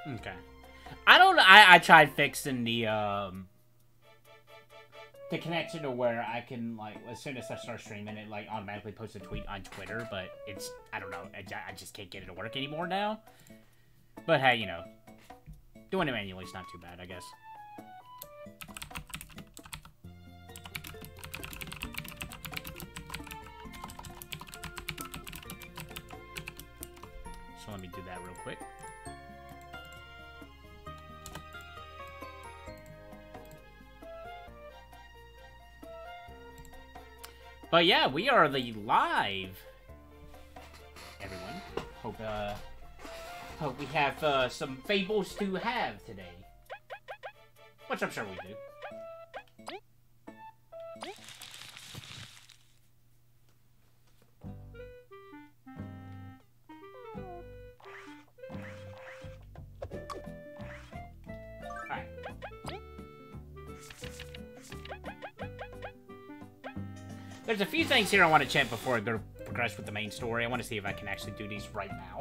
Okay. I don't. I tried fixing the connection to where I can, like, as soon as I start streaming it, like, automatically post a tweet on Twitter, but it's, I don't know, I just can't get it to work anymore now. But hey, you know, doing it manually is not too bad, I guess. So let me do that real quick. But yeah, we are the live, everyone. Hope we have some fables to have today. Which I'm sure we do. Alright. There's a few things here I want to check before I go progress with the main story. I want to see if I can actually do these right now.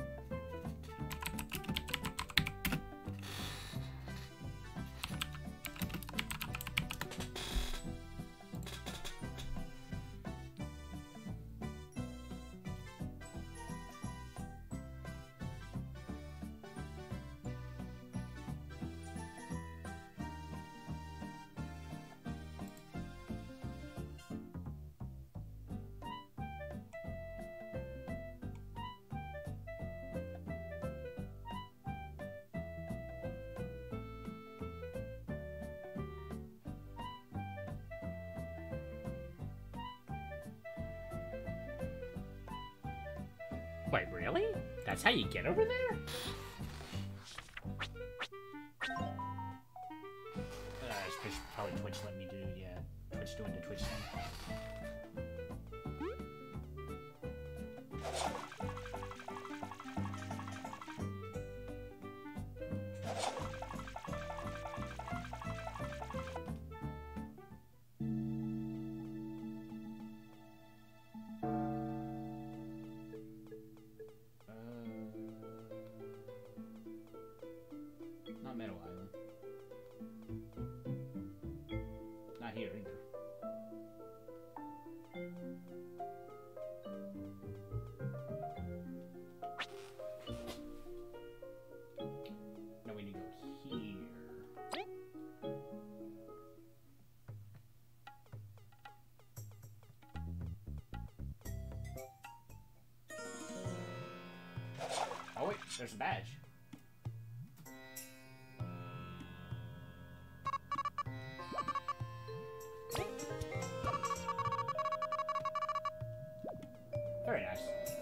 Wait, really? That's how you get over there? It's probably Twitch let me do, yeah. Twitch doing the Twitch thing. Not Meadow Island. Not here either. No, we need to go here. Oh wait, there's a badge. Very nice.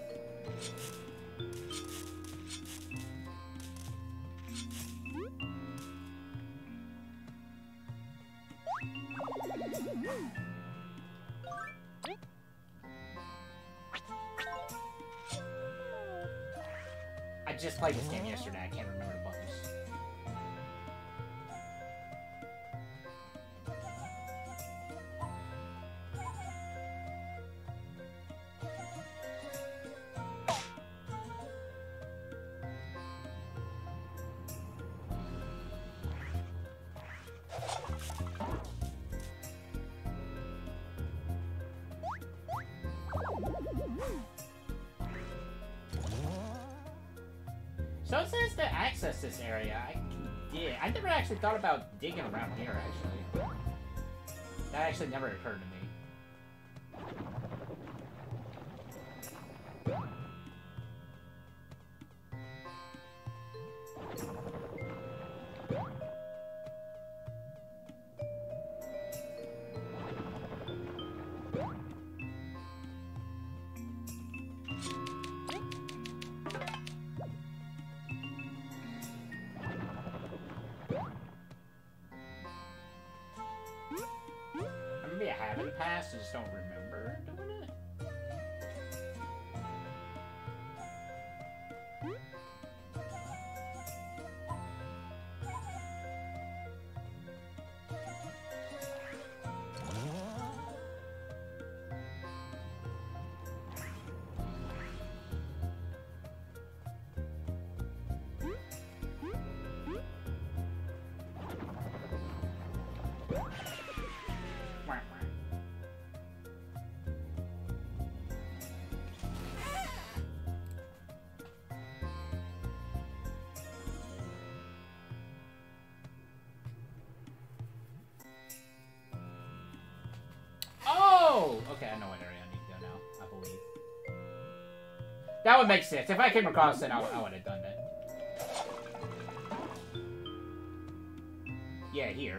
I just played this game yesterday. I can't remember the buttons. So it says to access this area, I never actually thought about digging around here, actually. That actually never occurred to me. Maybe I have in the past, I just don't remember doing it. That would make sense. If I came across it, I would have done that. Yeah, here.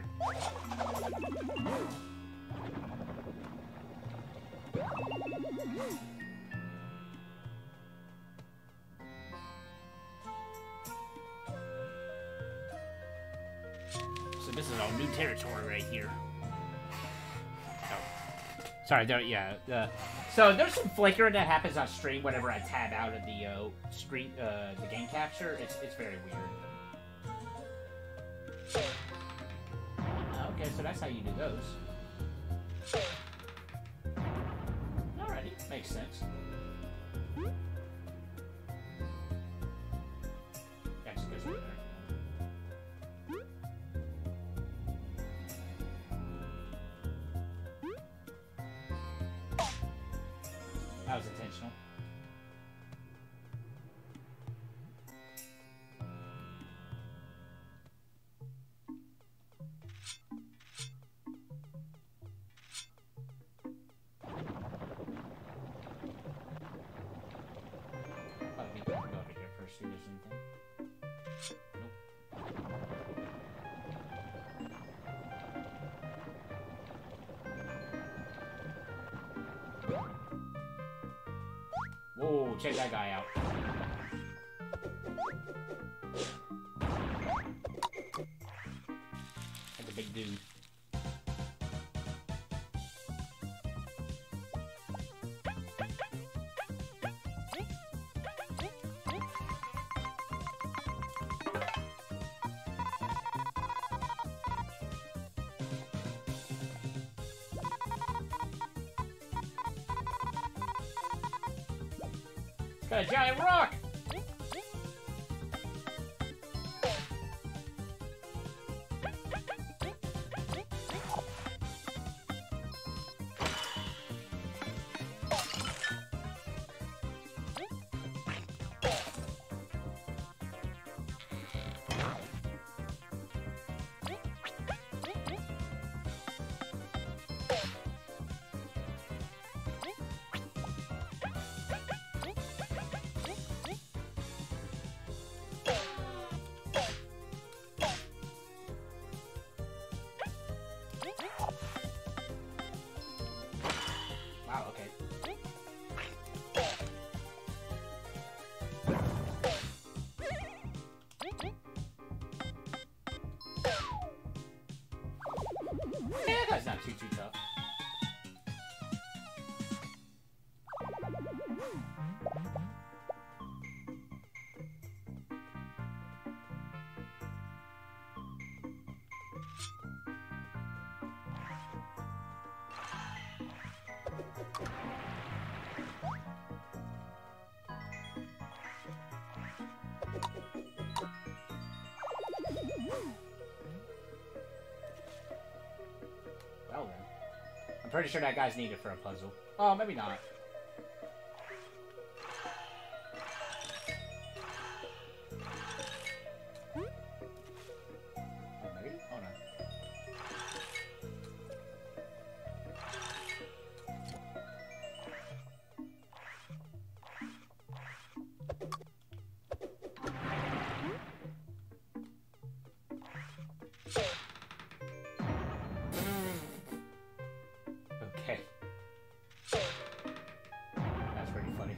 So this is all new territory right here. Oh. Sorry, there, yeah. So there's some flickering that happens on stream whenever I tab out of the the game capture. It's very weird. Okay, so that's how you do those. Alrighty, makes sense. Yeah, just goes right there. That was intentional. Let me go over here first, see if there's anything. Nope. Whoa, check that guy out. That's a big dude. It's got a giant rock! Wow, okay. Yeah, that's not too tough. Well then. I'm pretty sure that guy's needed for a puzzle. Oh, maybe not. Oh, maybe? Oh no. Okay. That's pretty funny.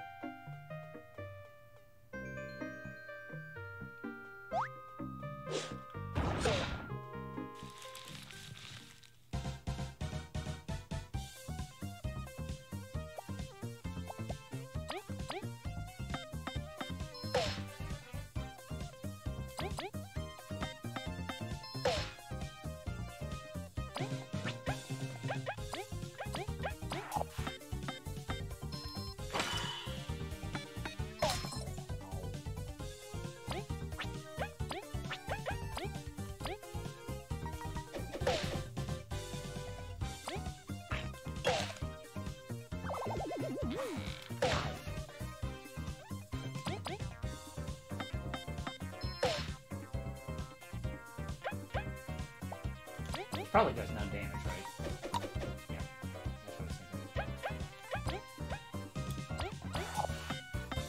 Probably does no damage, right? Yeah. That's what I was thinking.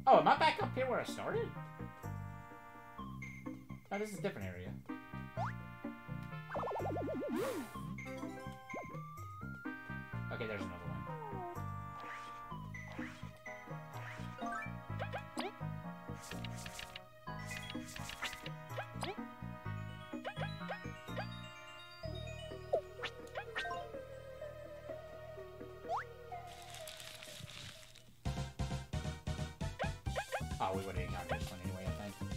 Oh, am I back up here where I started? Oh, this is a different area. Okay, there's another one. Oh, we would have encountered this one anyway, I think.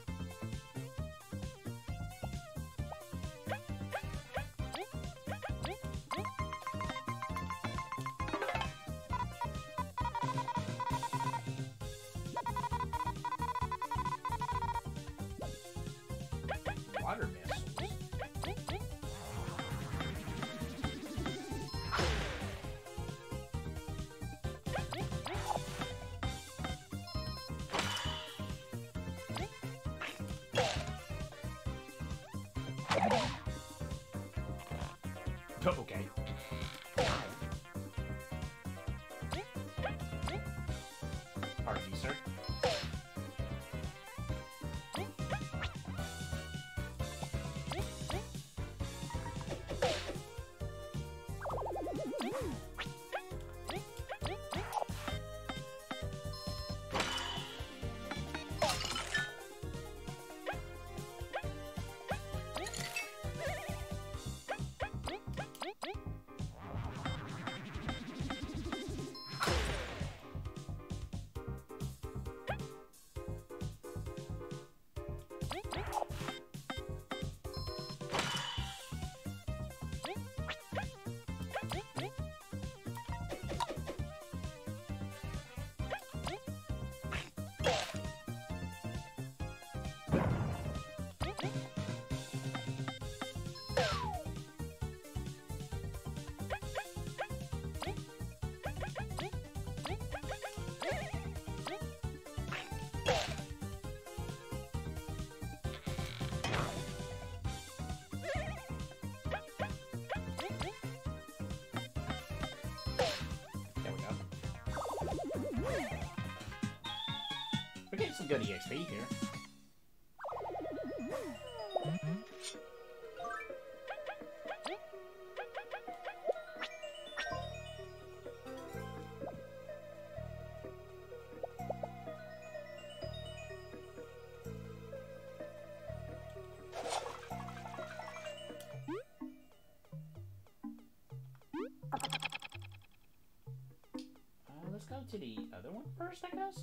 Water missiles. Oh, okay. Pardon me, sir. We're getting some good EXP here. Let's go to the other one first, I guess.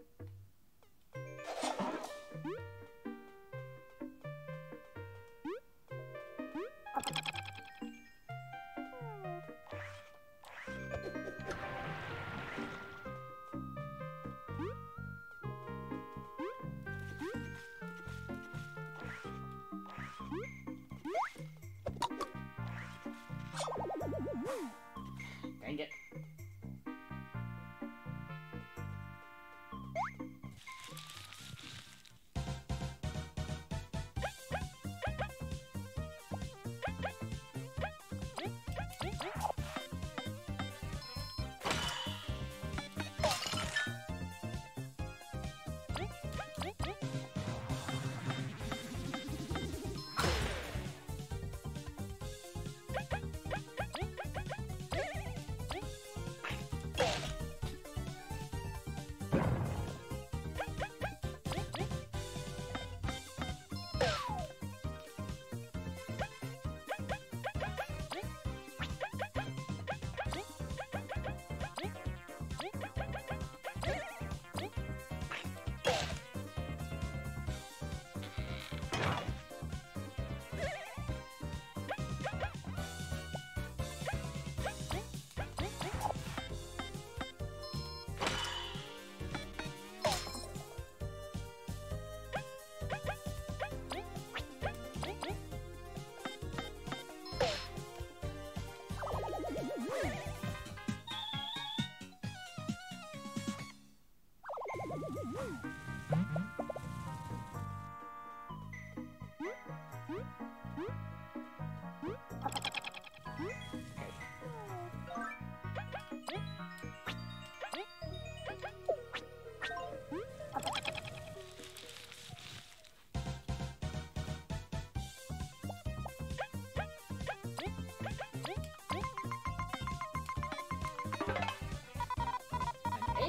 Dang it.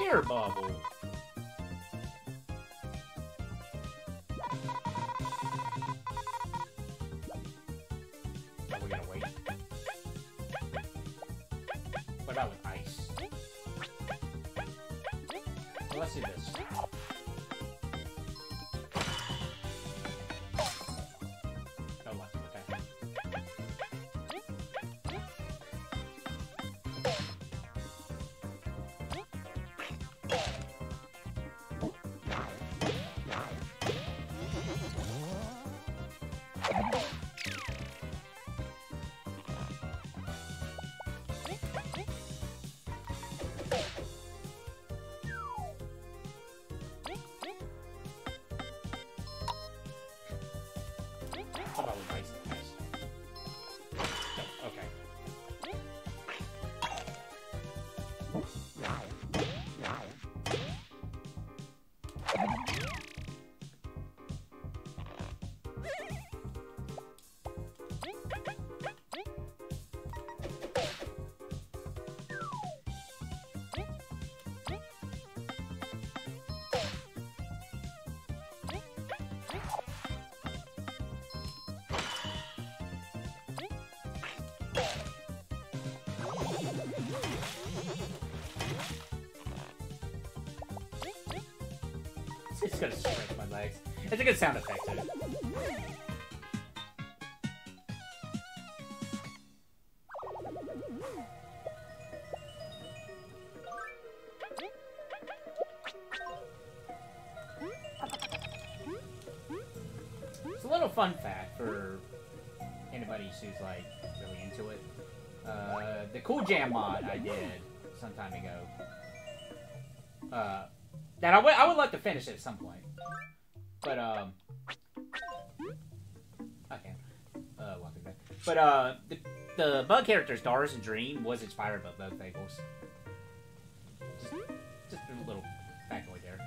fire bubble. Oh, we gotta wait. What about with ice? Well, let's do this. Oh, what? Okay. How about with ice? No, okay. It's gonna stretch my legs. It's a good sound effect, too. It's a little fun fact for anybody who's, like, really into it. The Cool Jam mod I did some time ago. That I would like to finish it at some point. But, okay. Welcome back. But, the bug character Stars and Dream was inspired by Bug Fables. Just a little factoid there.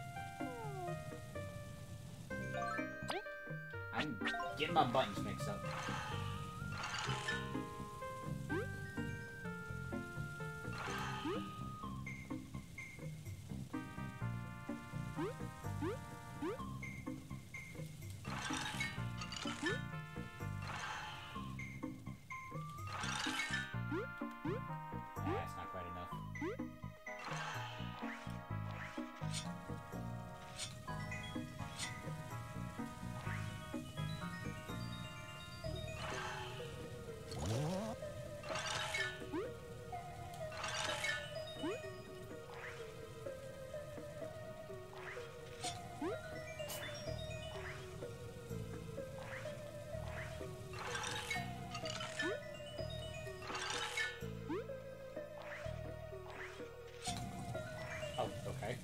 I'm getting my buttons mixed up. That's not quite enough. Oh, okay.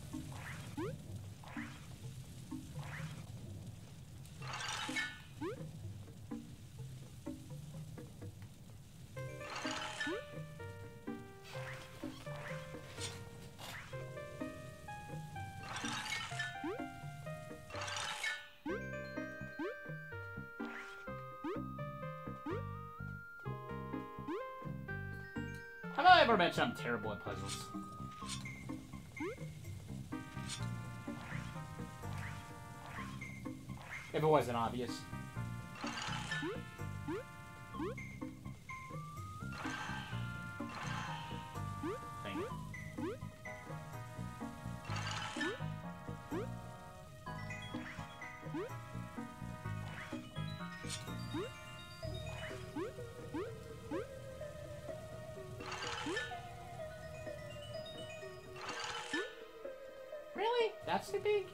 Have I ever mentioned I'm terrible at puzzles? If it wasn't obvious. Dang it. Really? That's too big?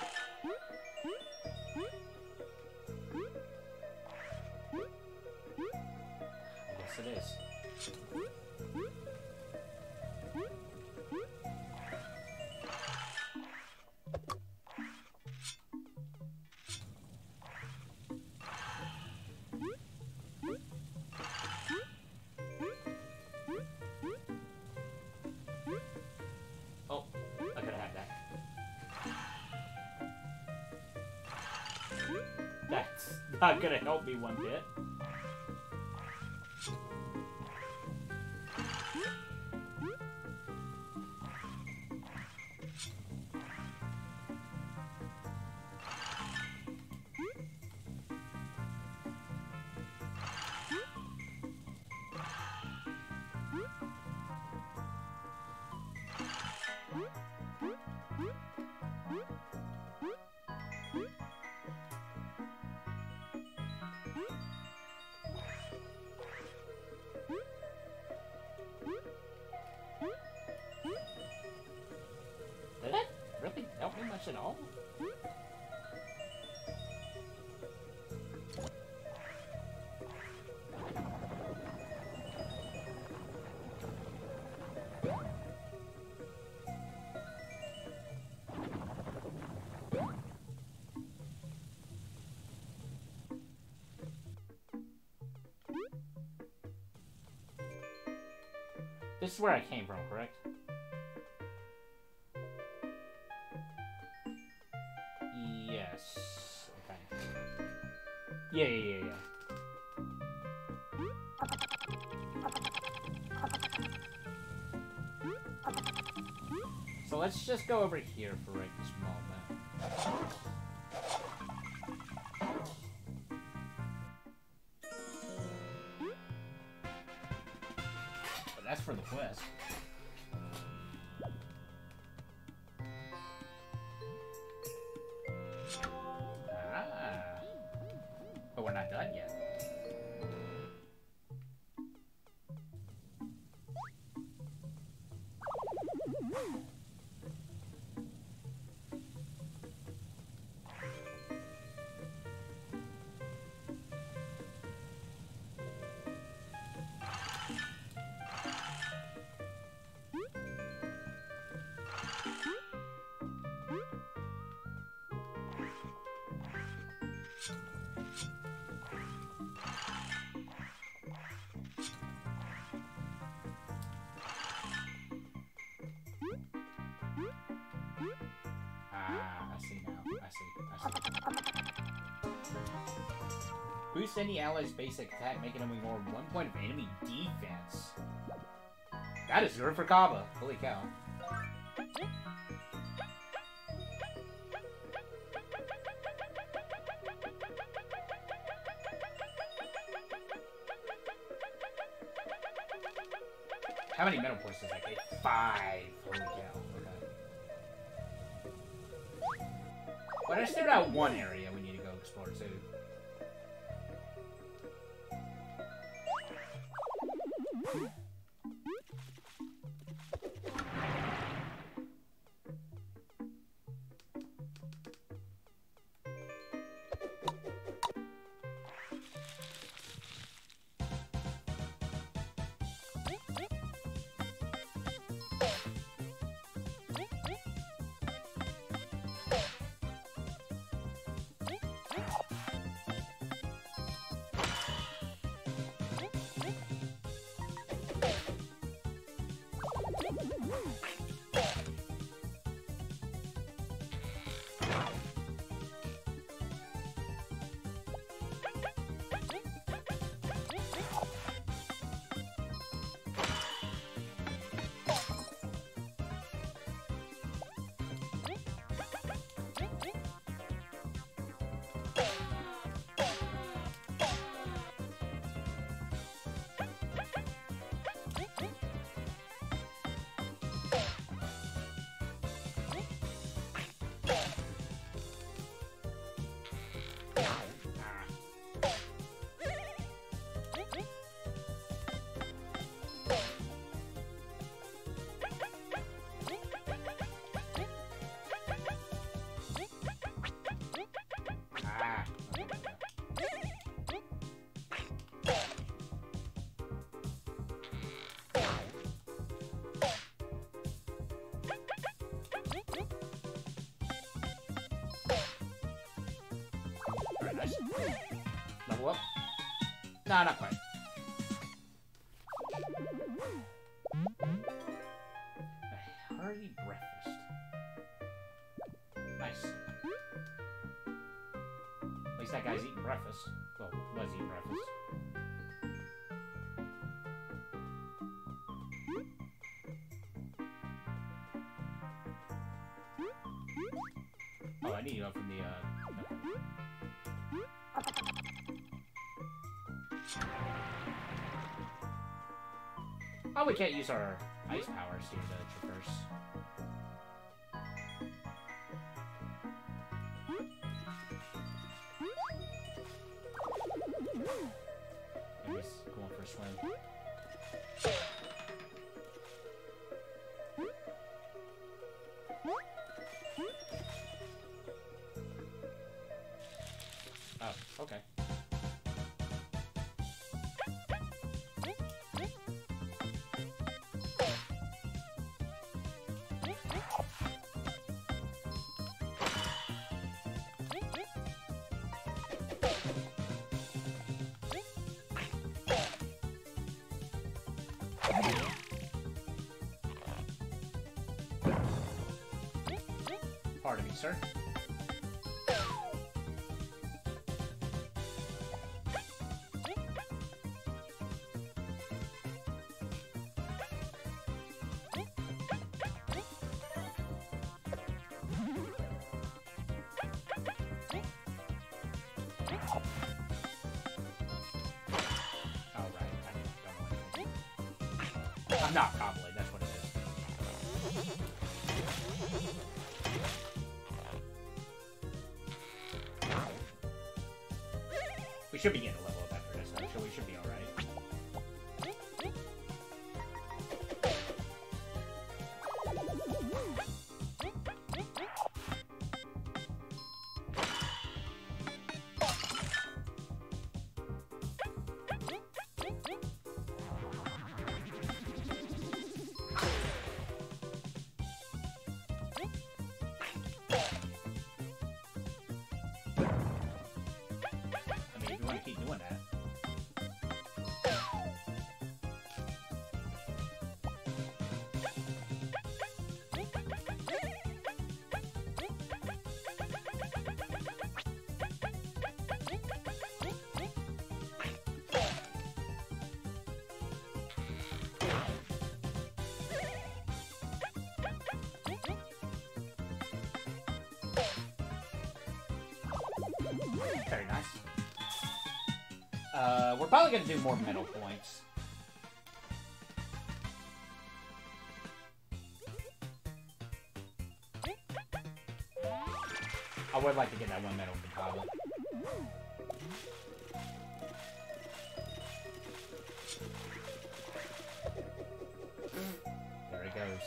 I guess it is. Oh, I gotta have that. That's not gonna help me one bit. at all? This is where I came from, correct? Yes. Okay. Yeah. So let's just go over here for right this moment. But that's for the quest. But we're not done yet. I see now. I see. Boost any ally's basic attack, making them ignore 1 point of enemy defense. That is good for Kaba. Holy cow. How many metal points does that get? 5. Holy cow. But I still got one area we need to go explore too. Nice. Level up? Nah, not quite. A hearty breakfast. Nice. At least that guy's eating breakfast. Well, was eating breakfast. Oh, I need to go from the, Oh, we can't use our ice powers here to traverse. Maybe he's going for a swim. Okay. Pardon me, sir. I'm not probably, that's what it is. We should be getting a level up after this, though, so we should be alright. Keep doing that. Very nice. We're probably gonna do more medal points. I would like to get that one medal from Kava. There he goes.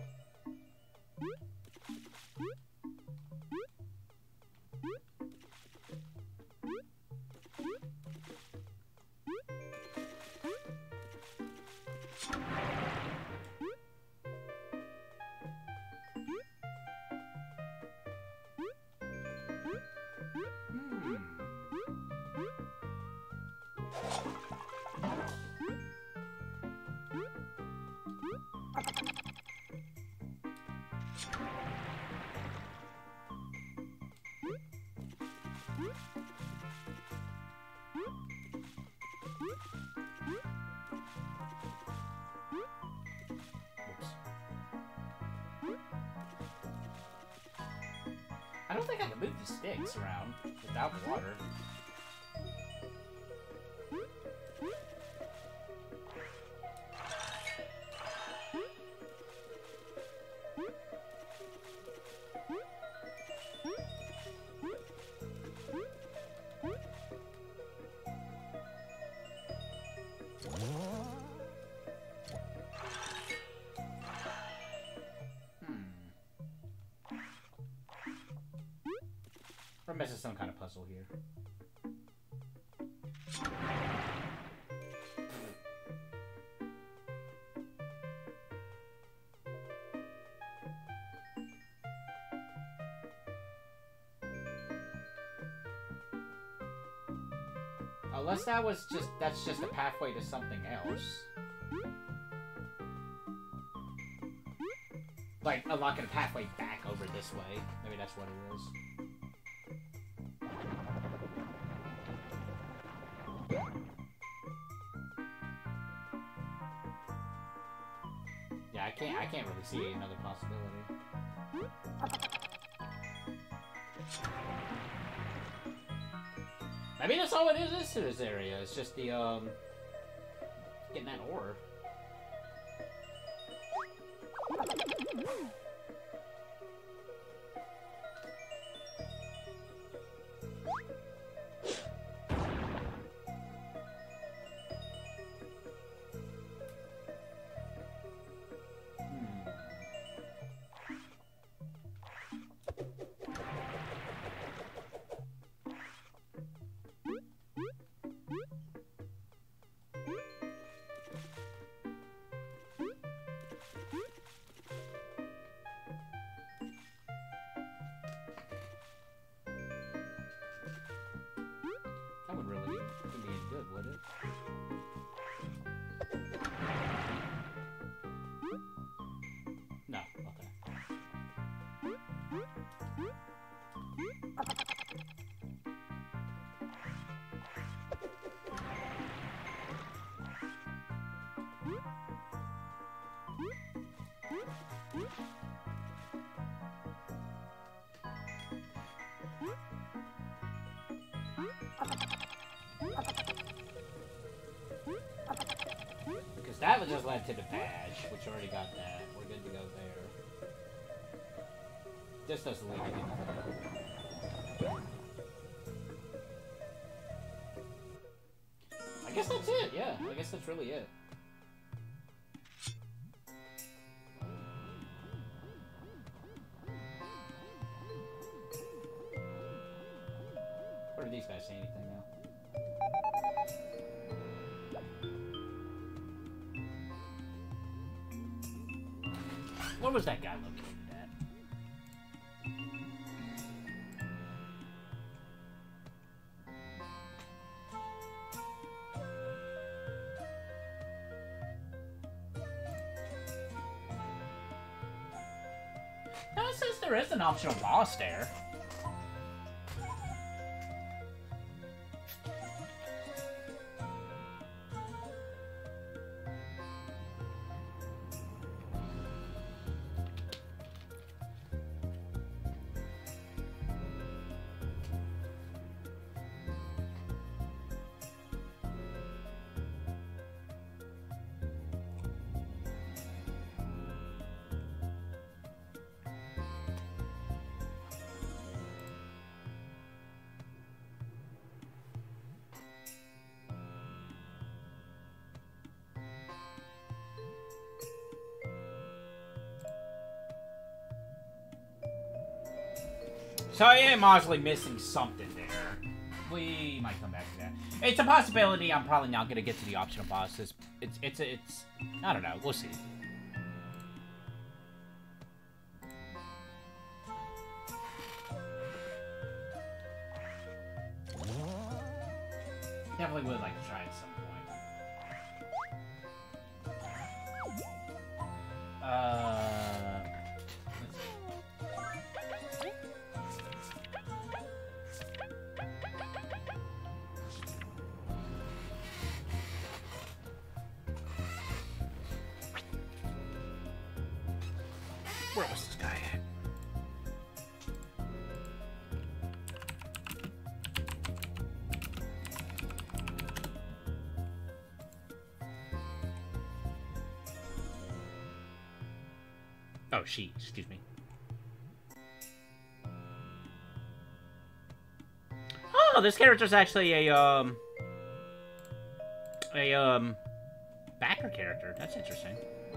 I don't think I can move these sticks around without water. We're missing some kind of puzzle here. Unless that's just a pathway to something else. Like unlocking a pathway back over this way. Maybe that's what it is. Yeah, I can't really see another possibility. Maybe that's all it is to this area. It's just the getting that ore. Because that would just led to the badge, which already got that. We're good to go there. This doesn't lead anything. I guess that's it, yeah. I guess that's really it. What do these guys say anything now? Where was that guy located at? No, it says there is an optional boss there. So I am honestly missing something there. We might come back to that. It's a possibility I'm probably not gonna get to the optional bosses. It's I don't know. We'll see. Definitely would like to try at some point. Where was this guy at? Oh, she. Excuse me. Oh, this character's actually a backer character. That's interesting.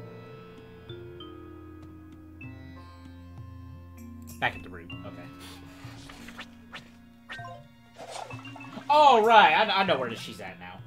Back at the root. Okay. Oh, right. I know where she's at now.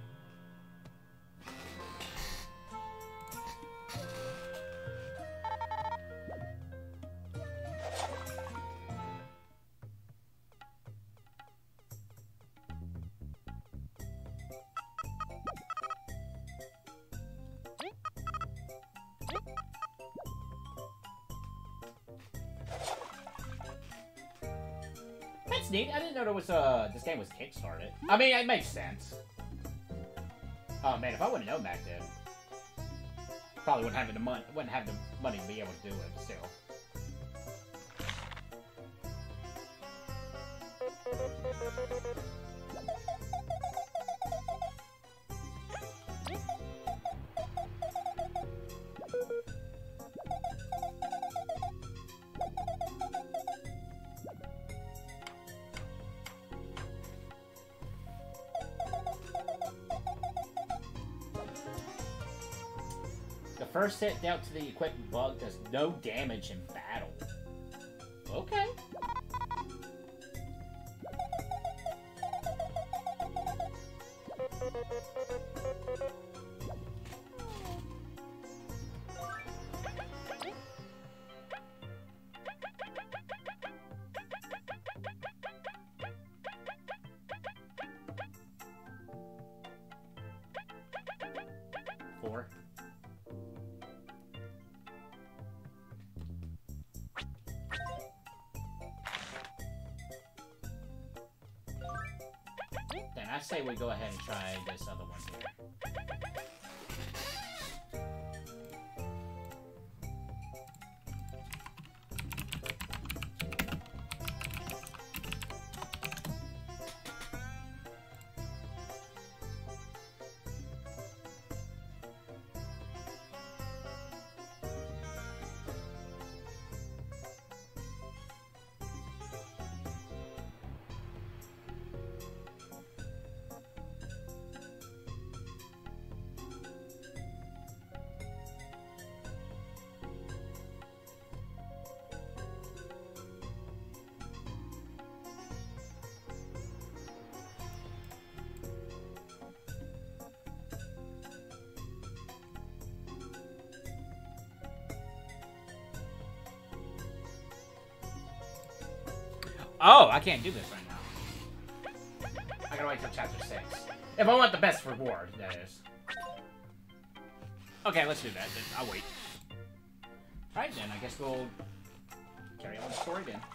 That's neat. I didn't know there was this game was kickstarted. I mean, it makes sense. Oh man, if I wouldn't have known back then, probably wouldn't have the money to be able to do it. Still. The first hit dealt to the equipment bug does no damage in battle. Okay. Four. Then I say we go ahead and try this other one here. Oh, I can't do this right now. I gotta wait till chapter 6. If I want the best reward, that is. Okay, let's do that. I'll wait. Alright then, I guess we'll carry on the story then.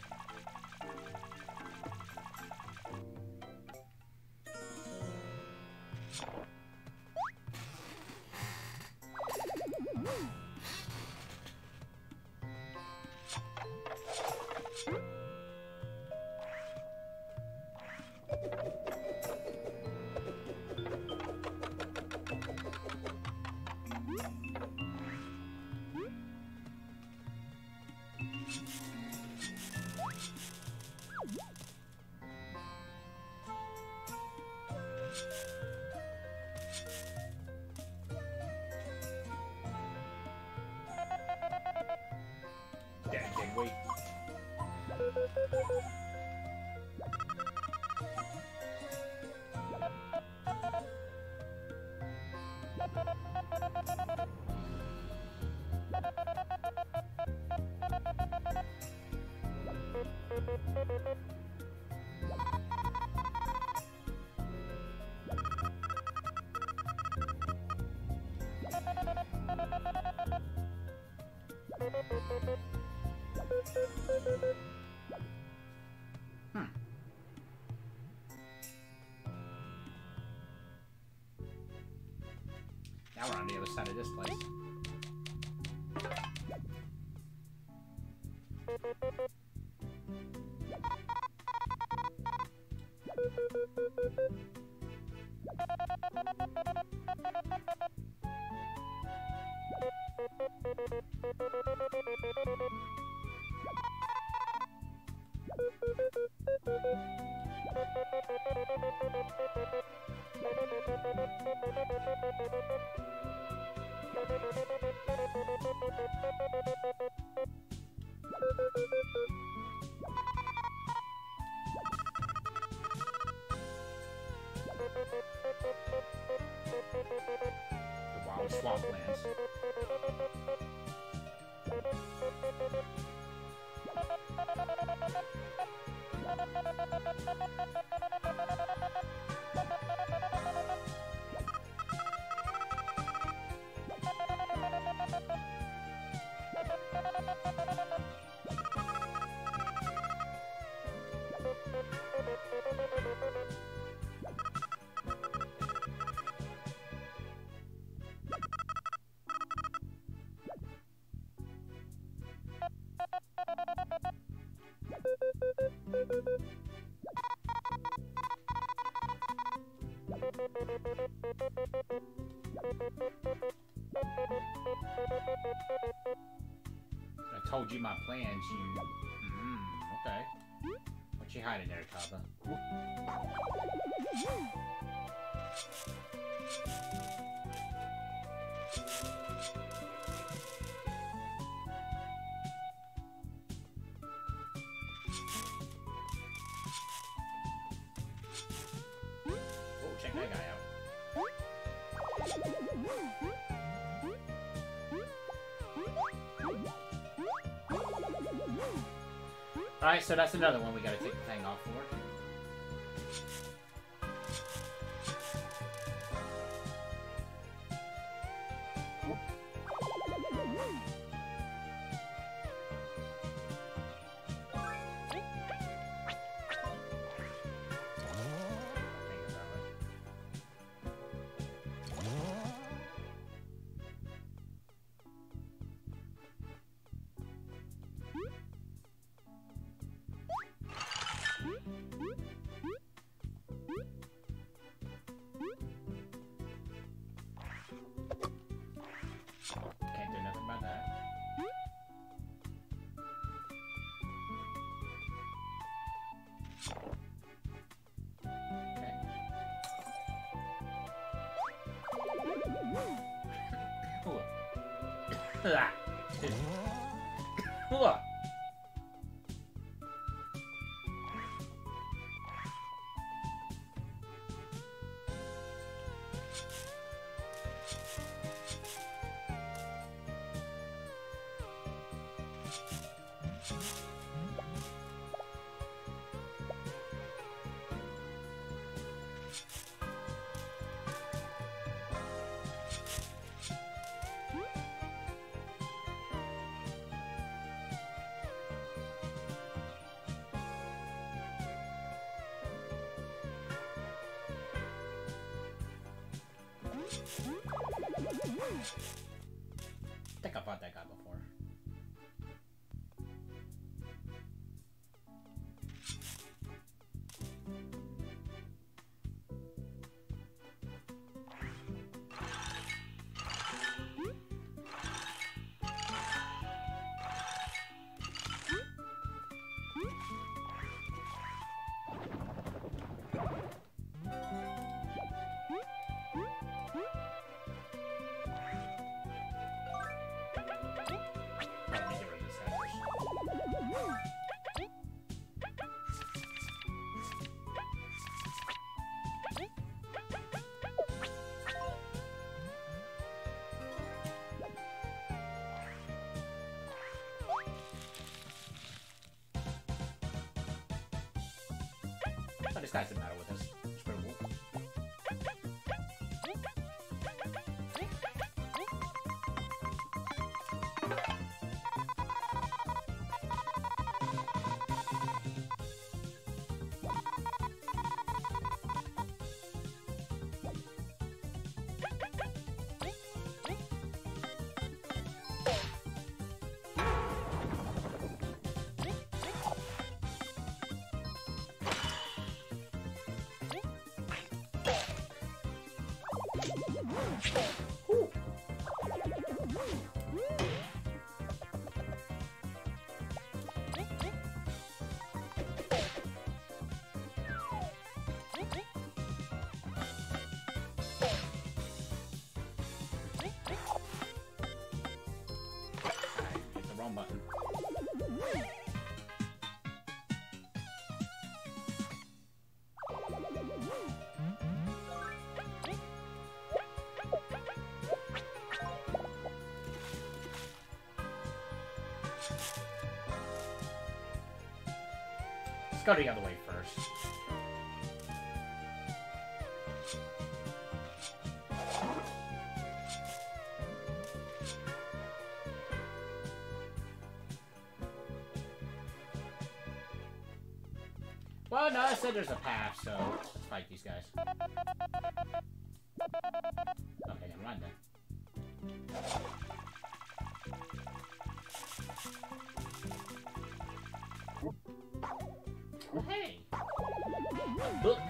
Wait. Now we're on the other side of this place. The wild swamplands. I told you my plans, you... okay. What you hiding there, Kaba? Oh, check that guy out. Alright, so that's another one we gotta take the thing off for. Can't do nothing about that. Okay. I think I fought that guy before. Oh, this guy's in battle with us. It's pretty cool. Whew. Hit the wrong button. Let's go the other way first. Well, no, I said there's a path, so let's fight these guys. Okay, never mind then. Oh, hey! A book!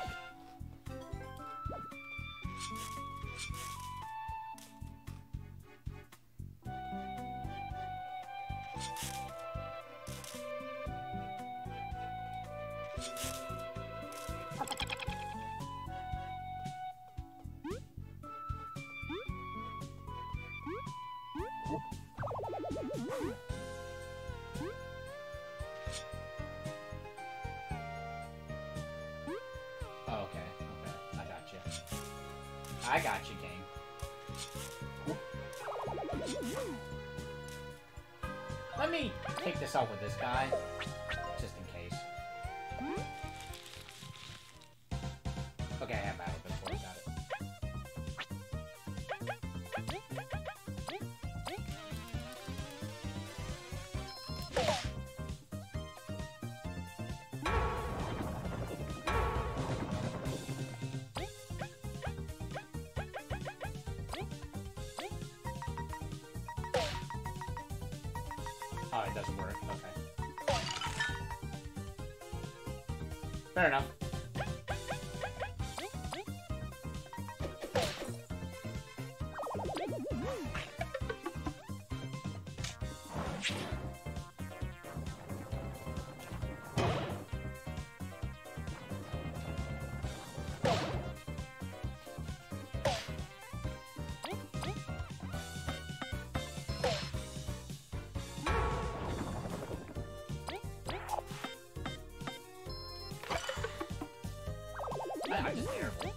Oh, okay, I got you. I got you, gang. Let me take this out with this guy, just in case. Okay, I have battle before, got it. Oh, it doesn't work. Okay. Fair enough. I'm just terrible.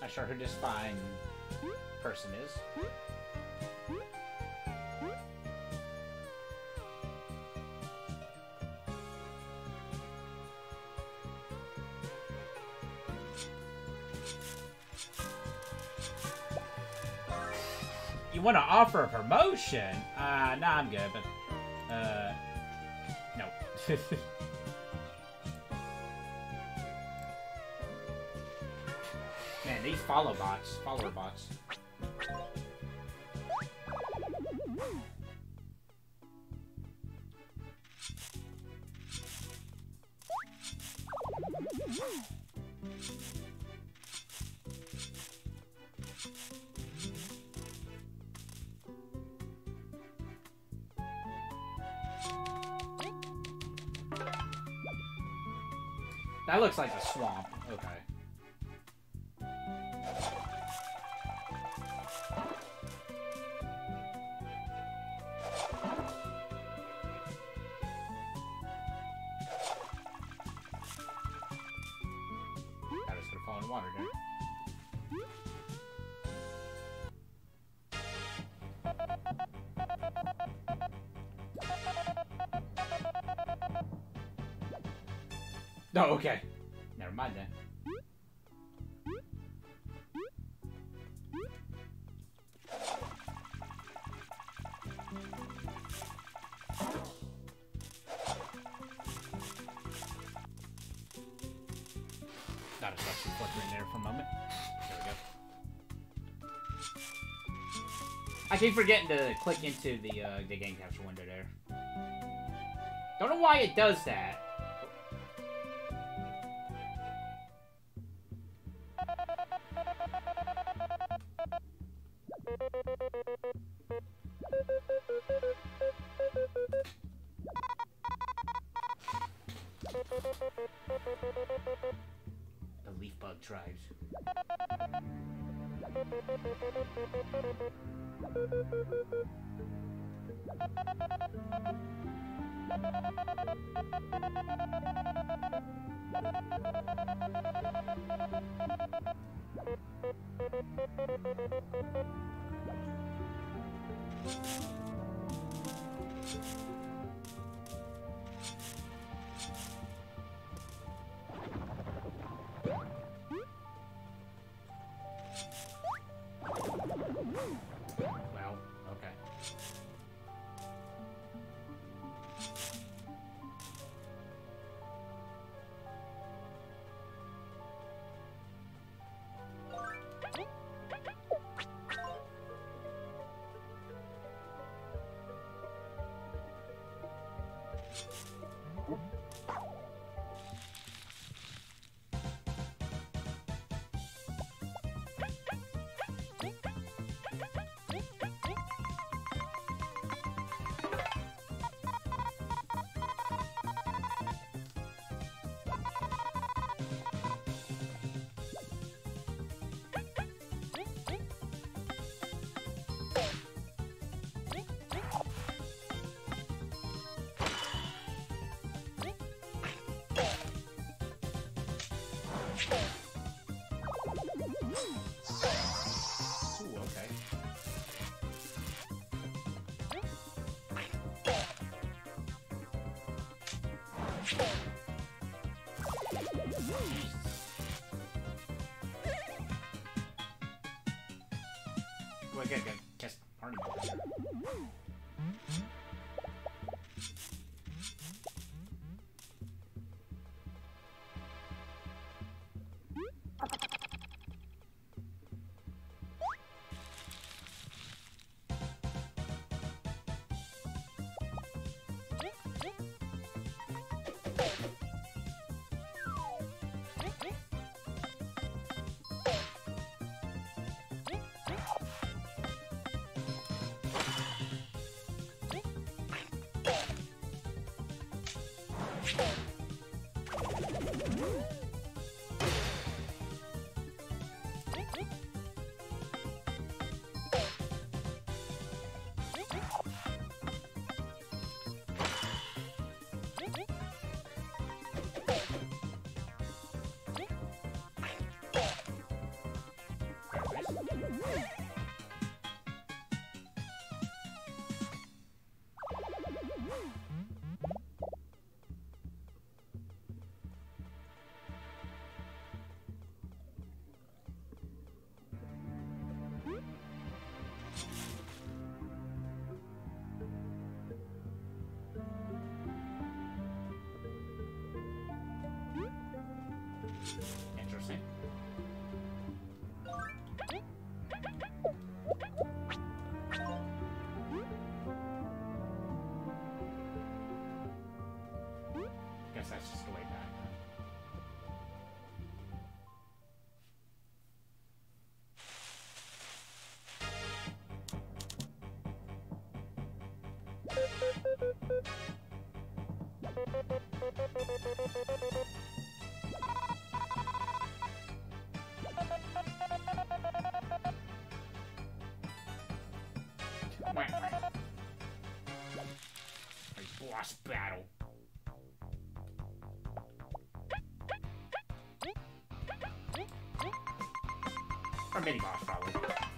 Not sure who this fine person is. You want to offer a promotion? Nah, I'm good, but, no. Man, these follower bots. That looks like a swamp. Okay. I was gonna fall in water there. No, okay. Never mind then. Got a suction flicker in there for a moment. There we go. I keep forgetting to click into the game capture window there. Don't know why it does that. The leaf bug tribes. Well, okay. Ooh, okay. Well, good. Just party mode. boss battle. Or mini boss, probably.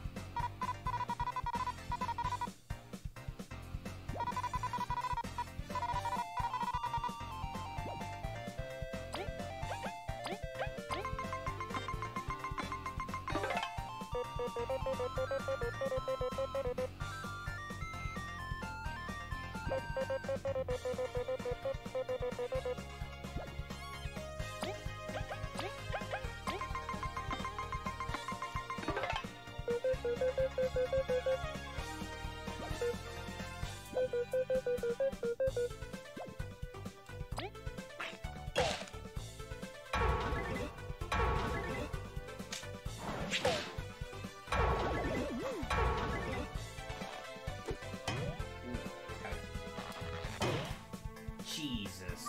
Jesus.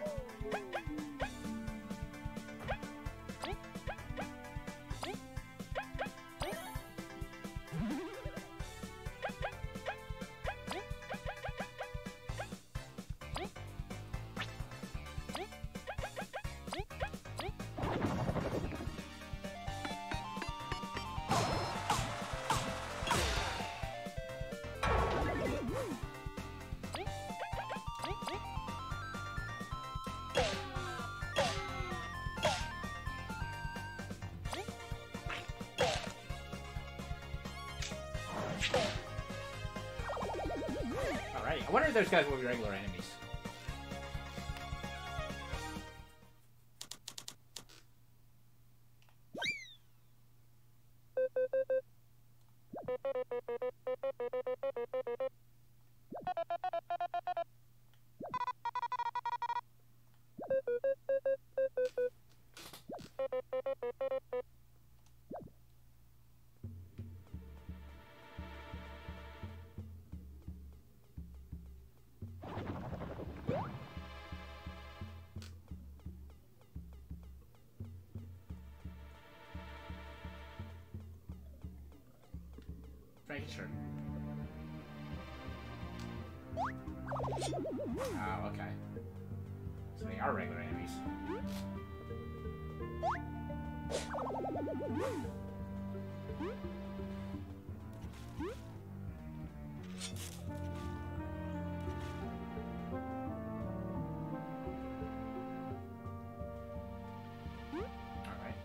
Alright, I wonder if those guys will be regular enemies. Making sure. Oh, okay. So they are regular enemies. Alright.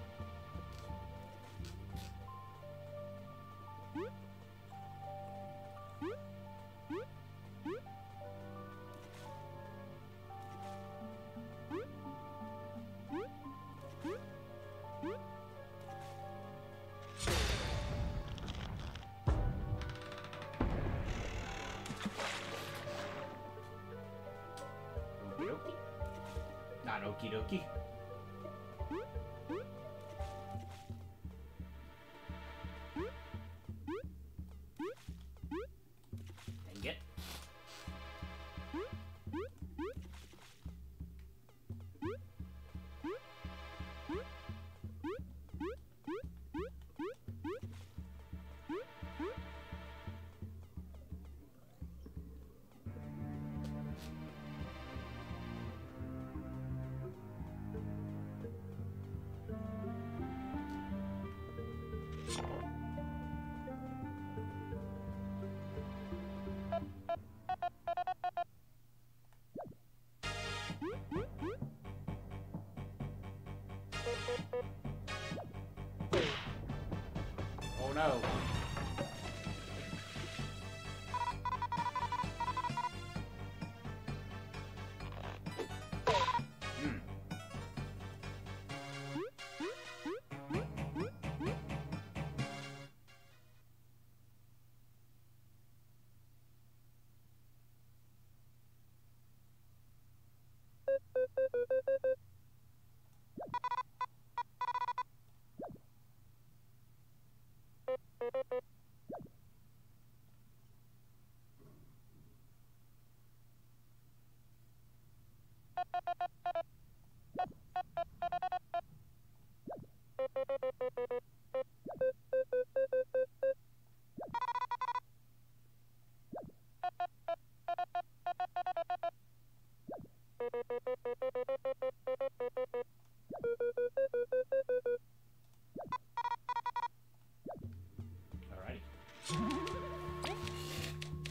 Okie dokie. Not okie dokie. Dang it. Oh no. Hmm.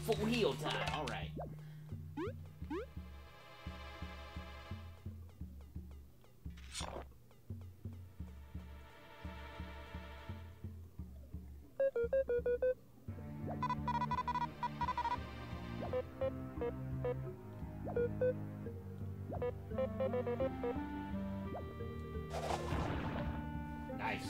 Full heal time. All right. Nice.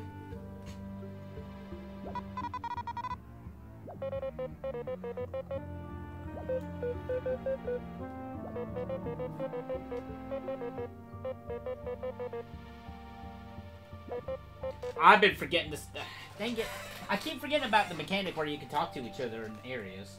I've been forgetting this. Dang it. I keep forgetting about the mechanic where you can talk to each other in areas.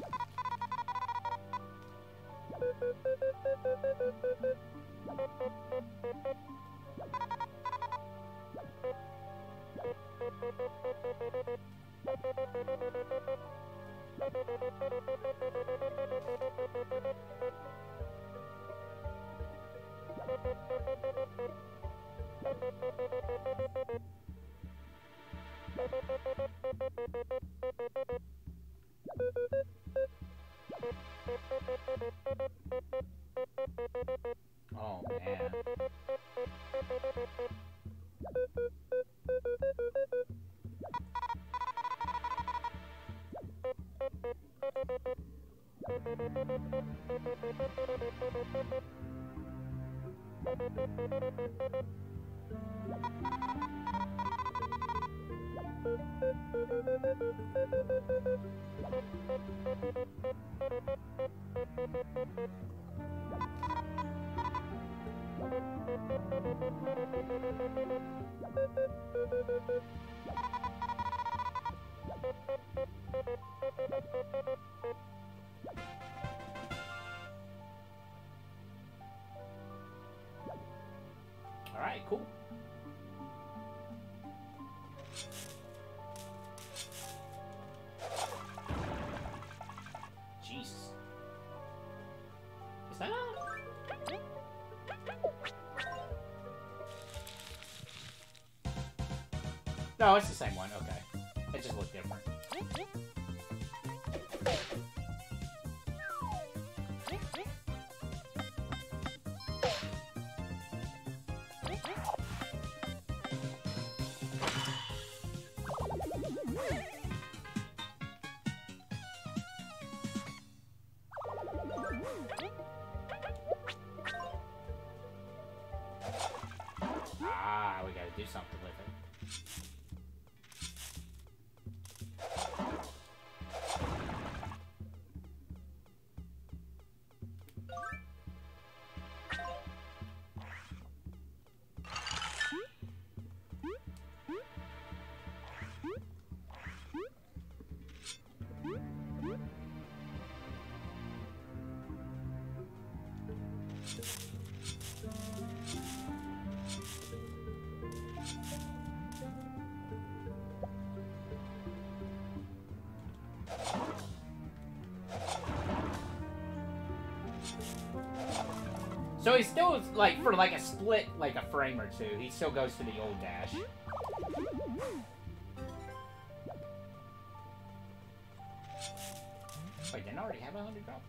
Oh, man. Alright, cool. Jesus. Is that on? No, it's the same one. Okay. It just looked different. Ah, we gotta do something with it. So he still, like, for like a split, like a frame or two, he still goes to the old dash. Wait, didn't I already have 100 drop?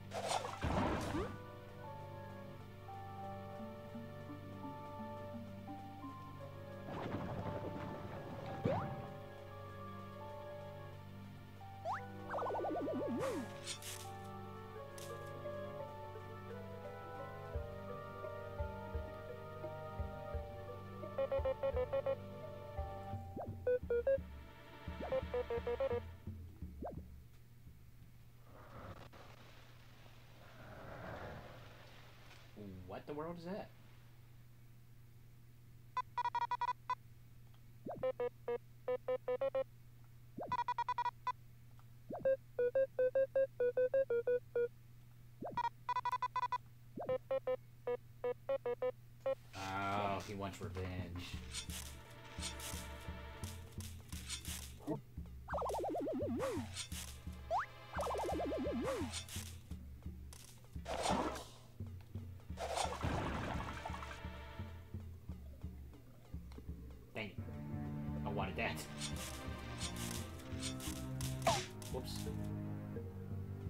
What the world is that? Oh, he wants revenge. Dang it. I wanted that. Whoops.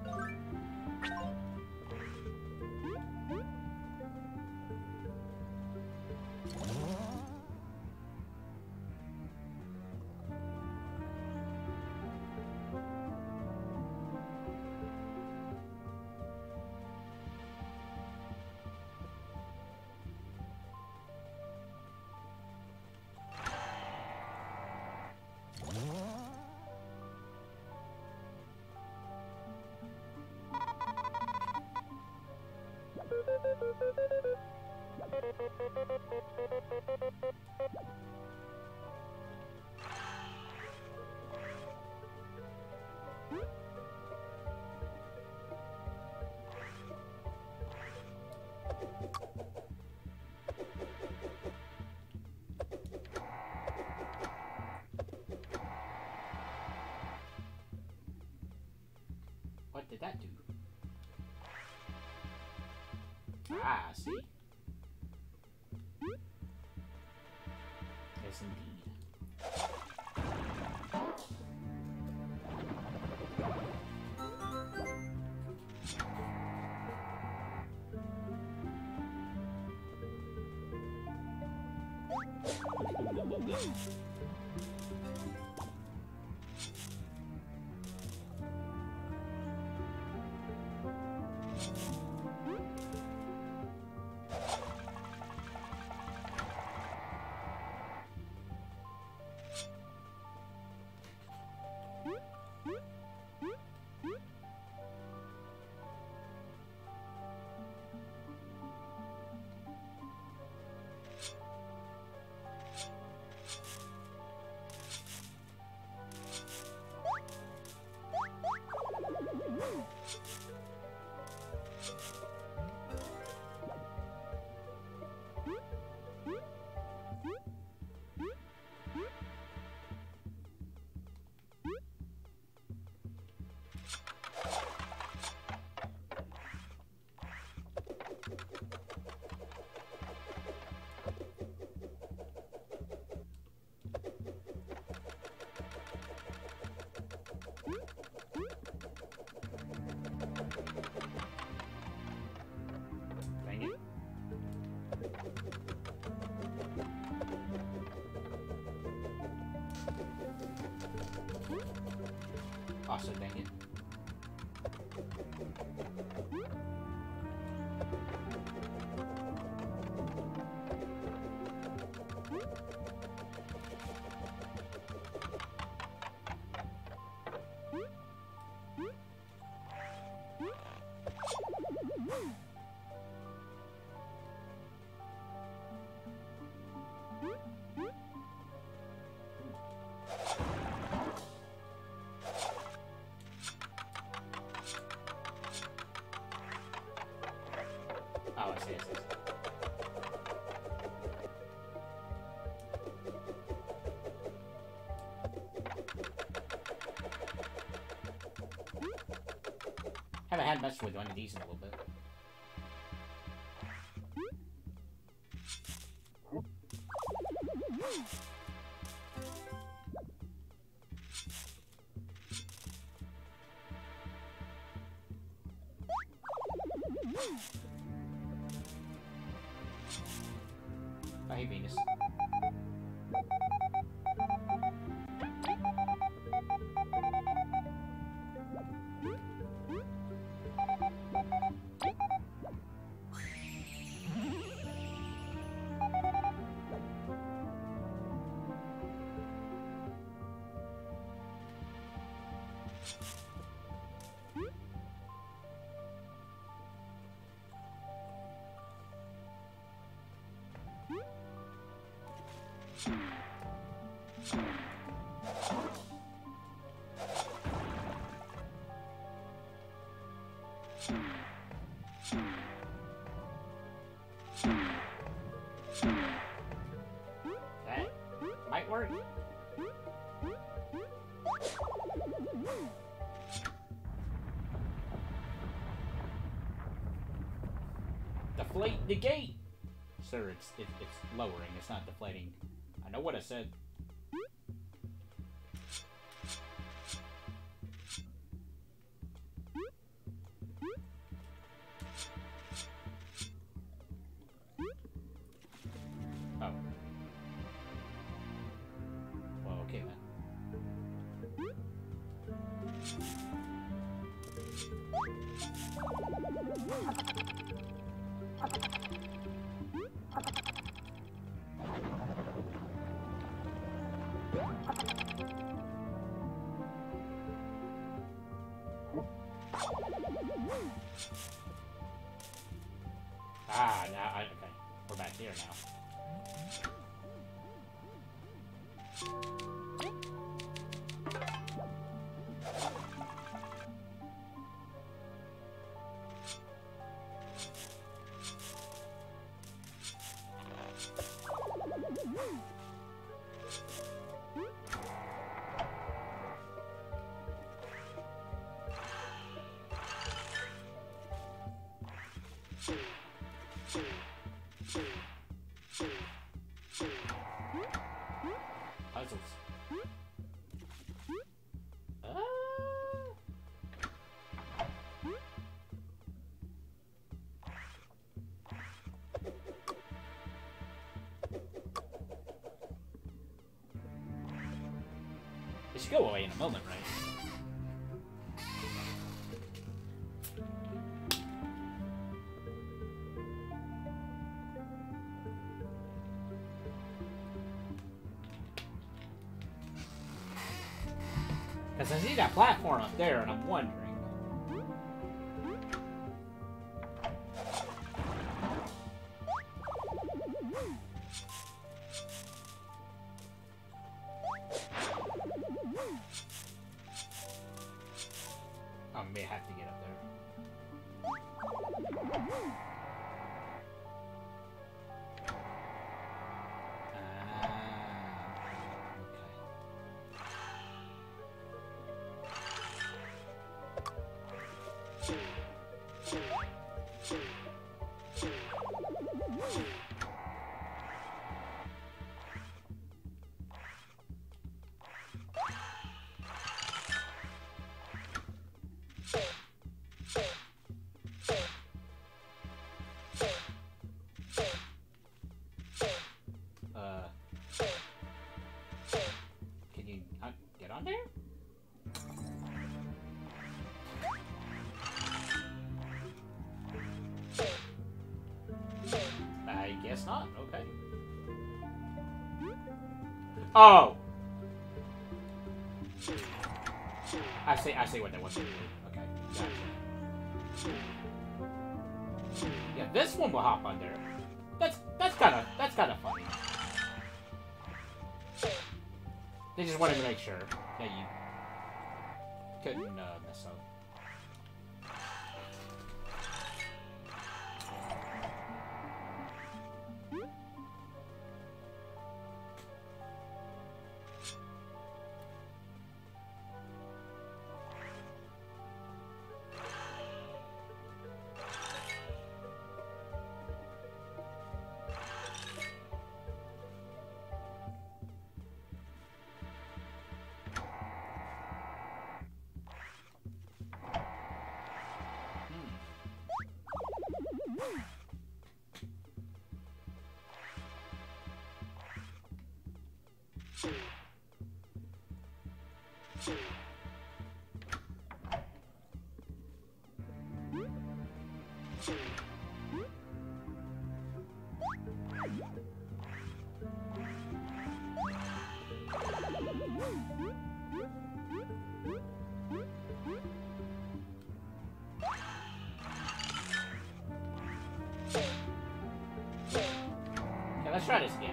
What did that do? Ah, I see. Yes, indeed. Dang it. Also, dang it. Oh, I see, I see. Haven't had much with one of these in a little bit. Oh, hey, Venus. That might work. Deflate the gate! Sir, it's lowering, it's not deflating. I know what I said. Ah, now okay. We're back here now. Puzzles. It should go away in a moment, right? Because I see that platform up there, and I'm wondering. I may have to get up there. Can you not get on there? I guess not. Okay. Oh! I see what they want to do. Okay. Gotcha. Yeah, this one will hop under. That's kind of funny. They just wanted to make sure that you couldn't mess up. Okay, let's try this again.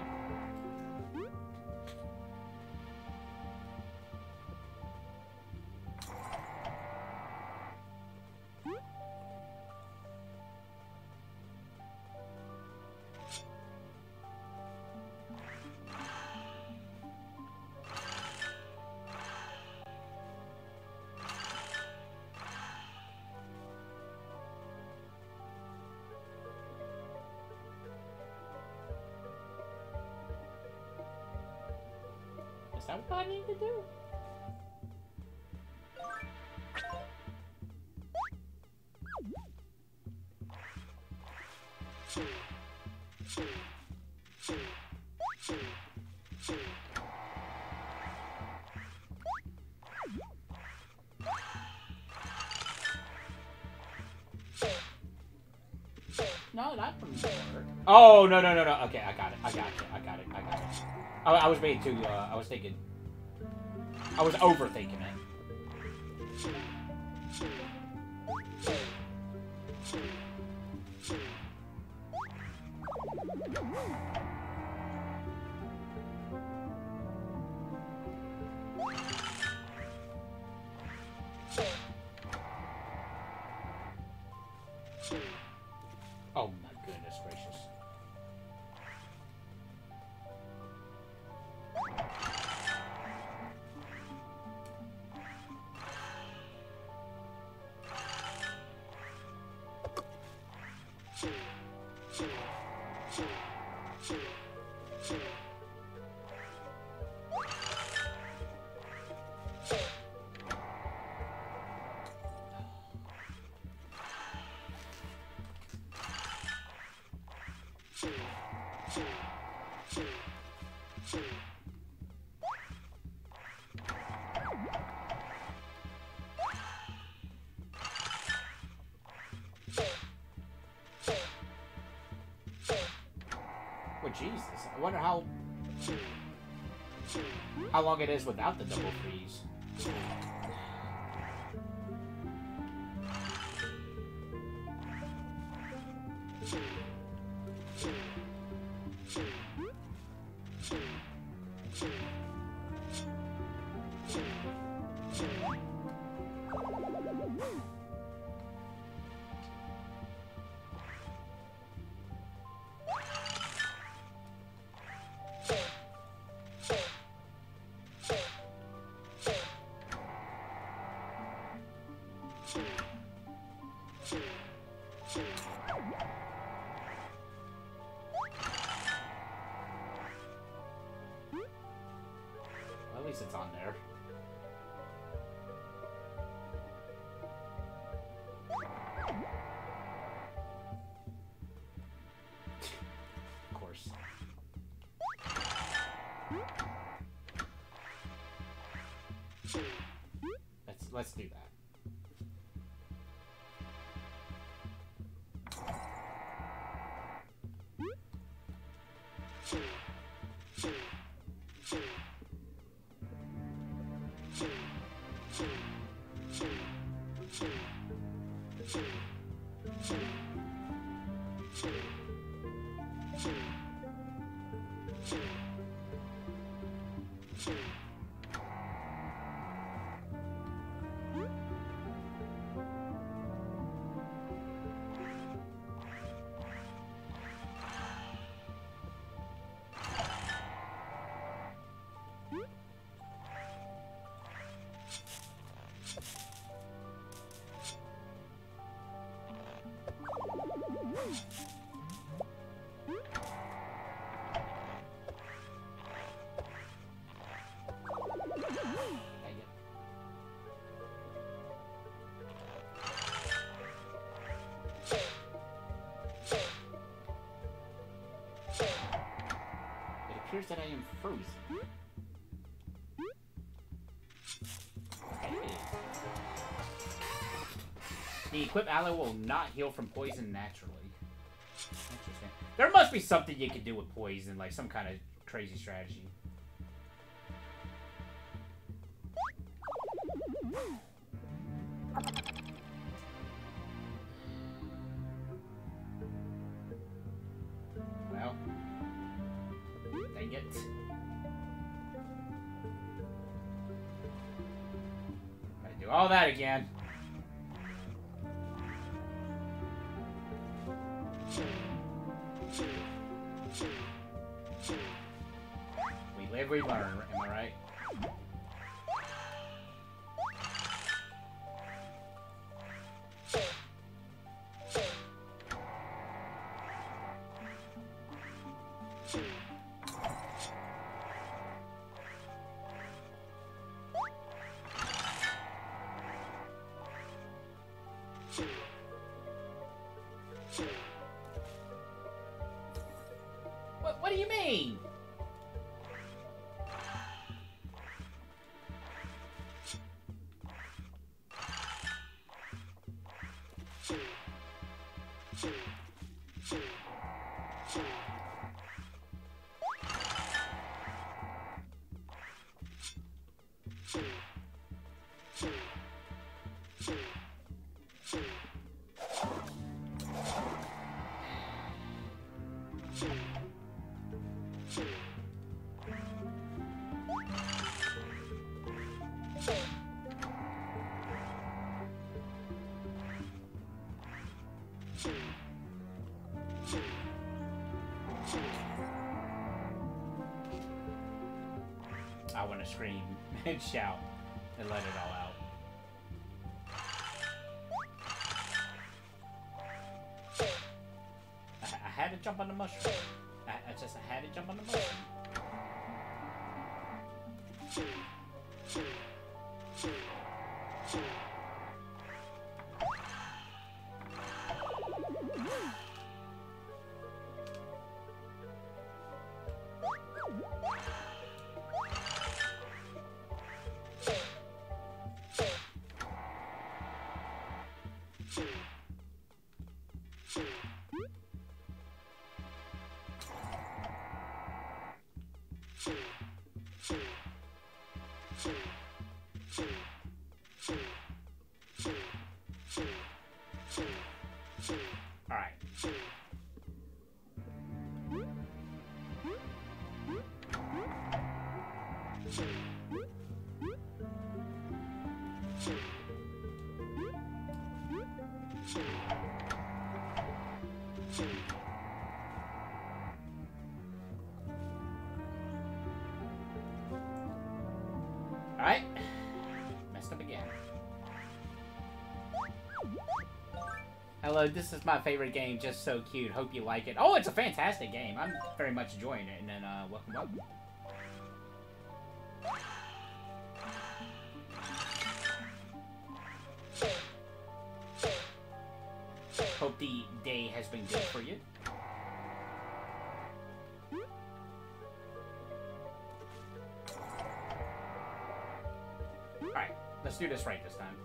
Is that what I need to do? No, not from there. Oh, no. Okay, I got it. I was being too, I was thinking... I was overthinking it. Oh my goodness gracious. Well, Jesus, I wonder how long it is without the double freeze. At least it's on there. Of course. Let's do that. It appears that I am frozen. The equipped ally will not heal from poison naturally. Interesting. There must be something you can do with poison, like some kind of crazy strategy. Well, dang it. Gotta do all that again. We live, we learn, am I right? What do you mean? scream and shout and let it all out. I had to jump on the mushroom. I had to jump on the mushroom. Alright. Alright. Messed up again. Hello, this is my favorite game, just so cute. Hope you like it. Oh, it's a fantastic game. I'm very much enjoying it. And then, welcome. Hope the day has been good for you. Alright, let's do this right this time.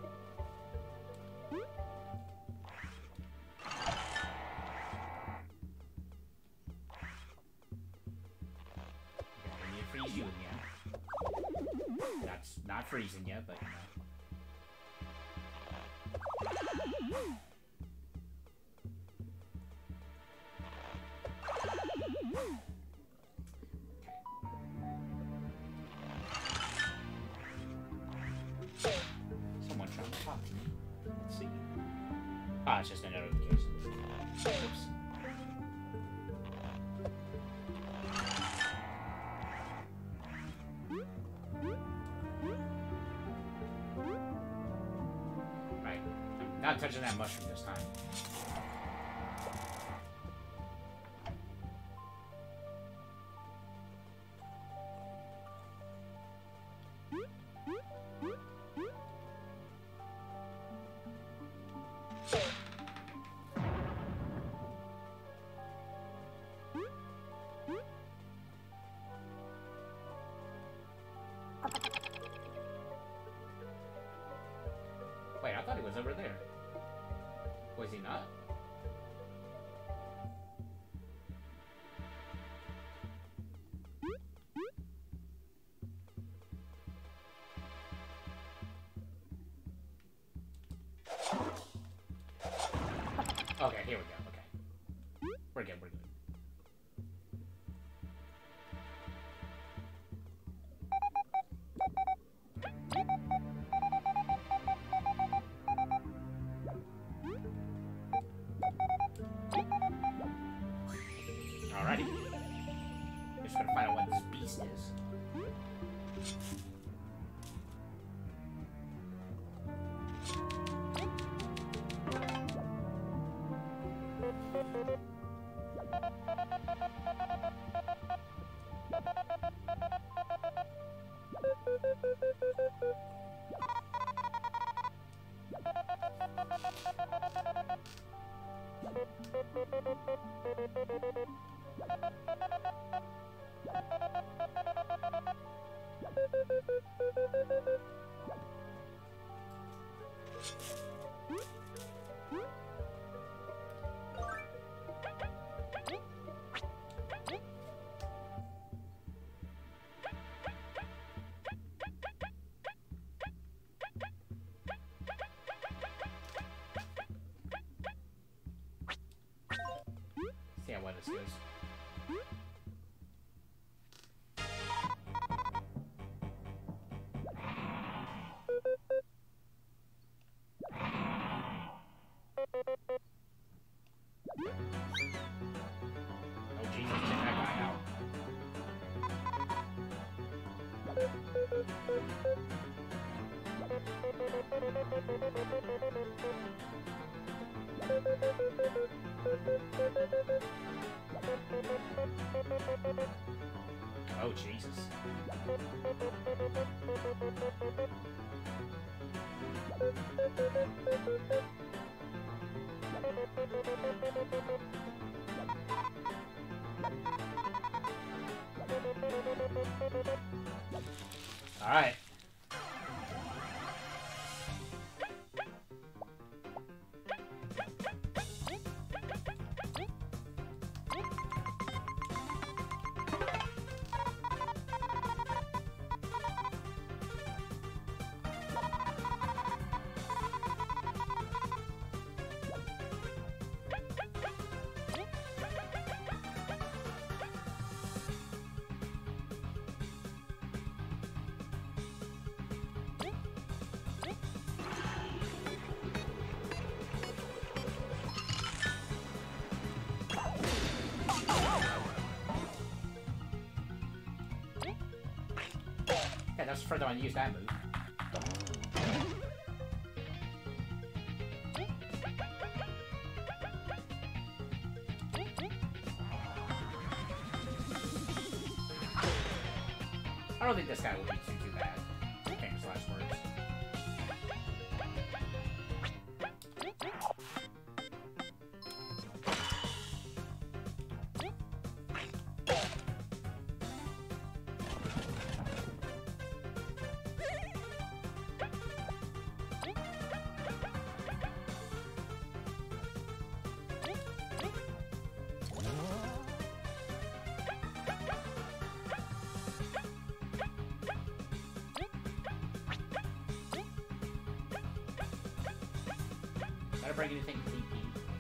Freeze you again. That's not freezing yet, but you know. Someone trying to talk to me. Let's see. Ah, it's just a notification. Oops. Right. I'm not touching that mushroom this time. Wait, I thought he was over there. Was he not? Okay, here we go. Okay. We're good, we're good. Alrighty. We're just gonna find out what this beast is. See how well this goes. Oh Jesus, check that guy out. Oh, Jesus. All right. Yeah, that's the further I use that move. I don't think this guy will be too bad. Famous last words. Gotta bring anything to TP.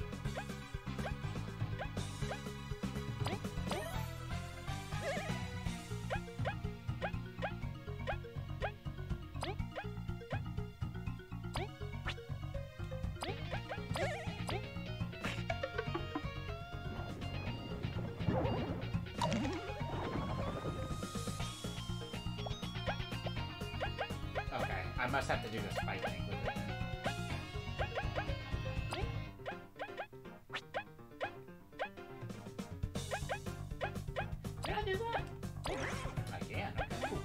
Okay, I must have to do the spike thing with it then. Can I do that? I can, okay, cool.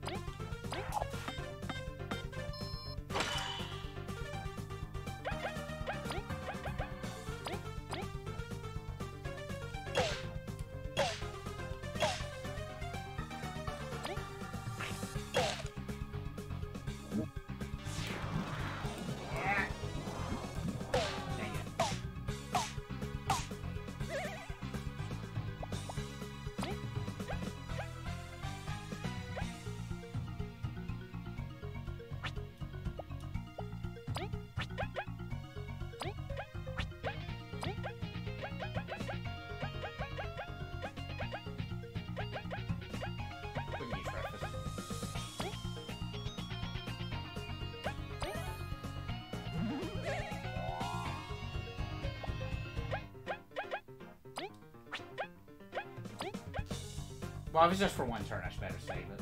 Well, if it's just for one turn, I should better save it.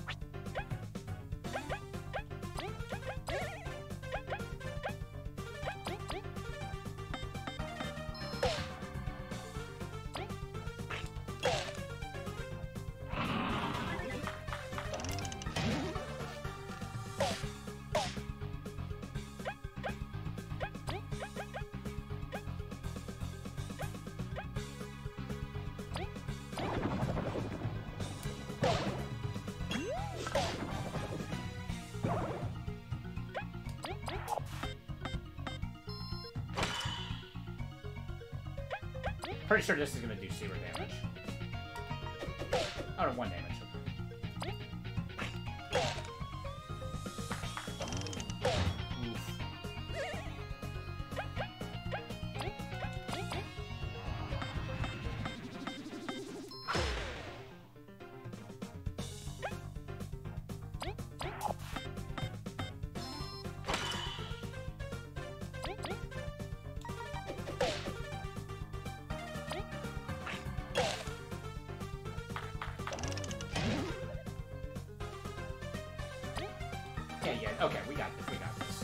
Pretty sure this is gonna do 0 damage. Oh, no, 1 damage. Yeah, okay, we got this, we got this.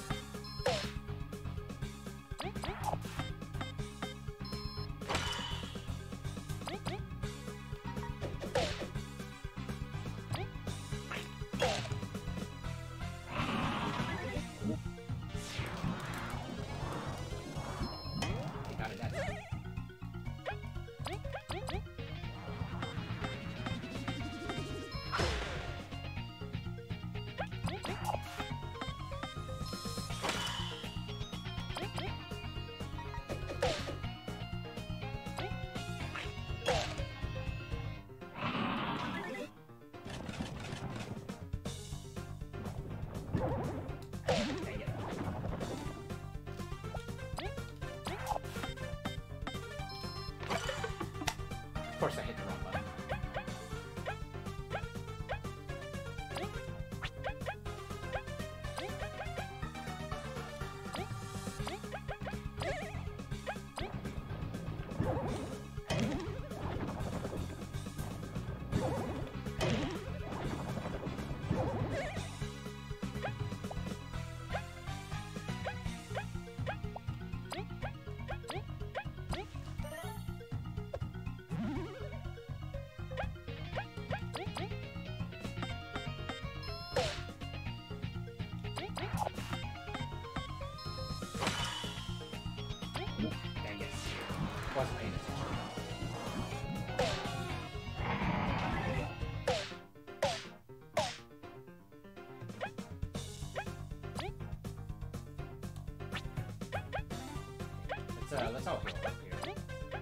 Dang it. Wasn't paying attention. Let's all heal up here.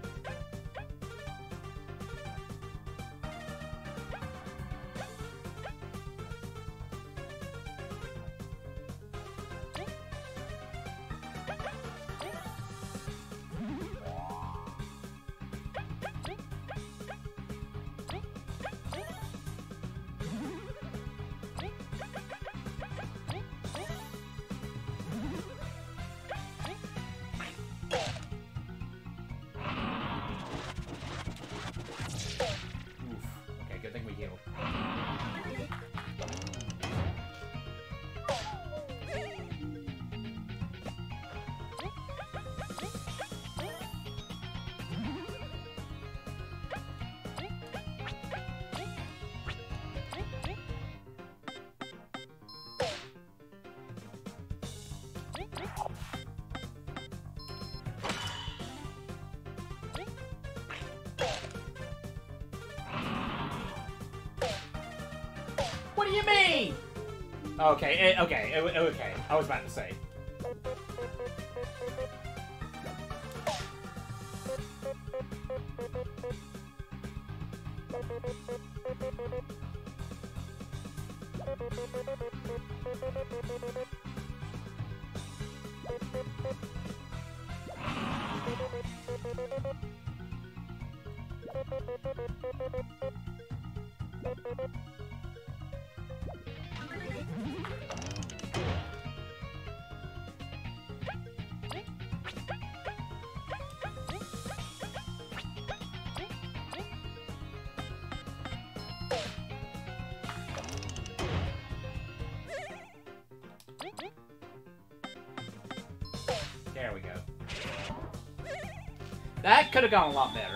What do you mean? Okay, okay. I was about to say. There we go. That could have gone a lot better.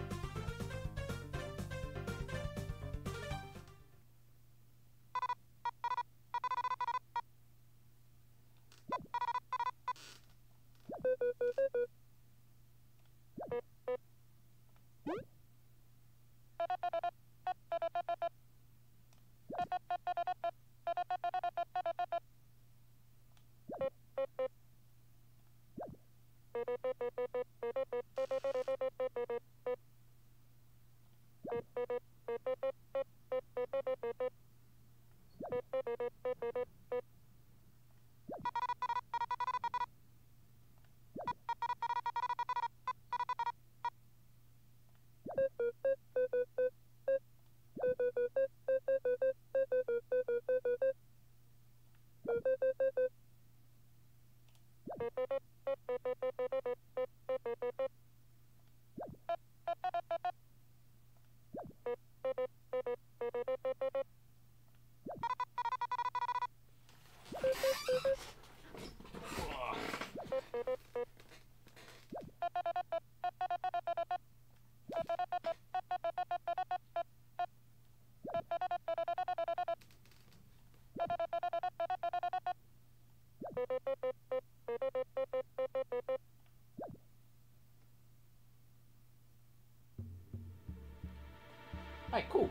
Alright, cool.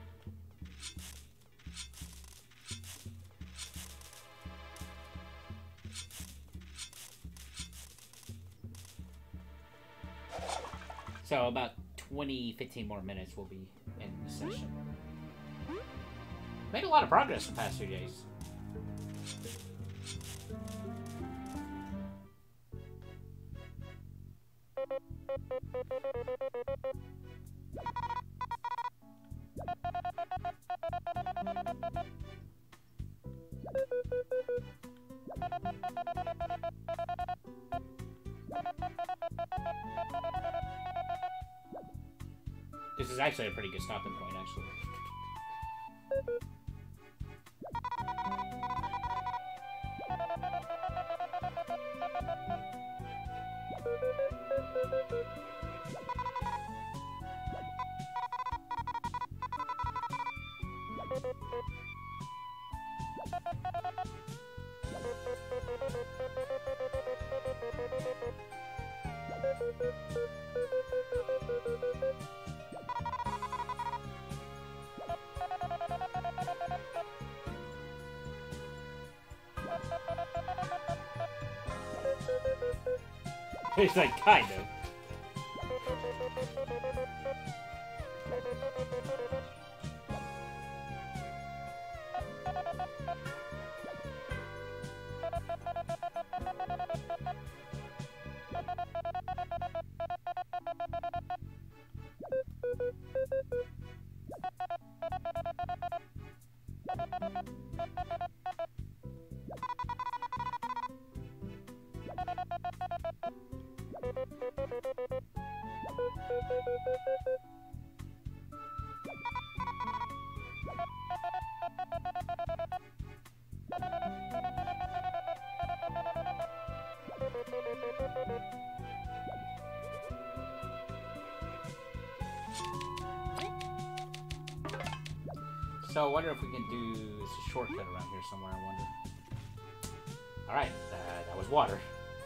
So about 15 more minutes we'll be in the session. Made a lot of progress the past 2 days. This is actually a pretty good stopping point, actually. He's like, kind of. So I wonder if we can do a shortcut around here somewhere, I wonder. Alright, that was water.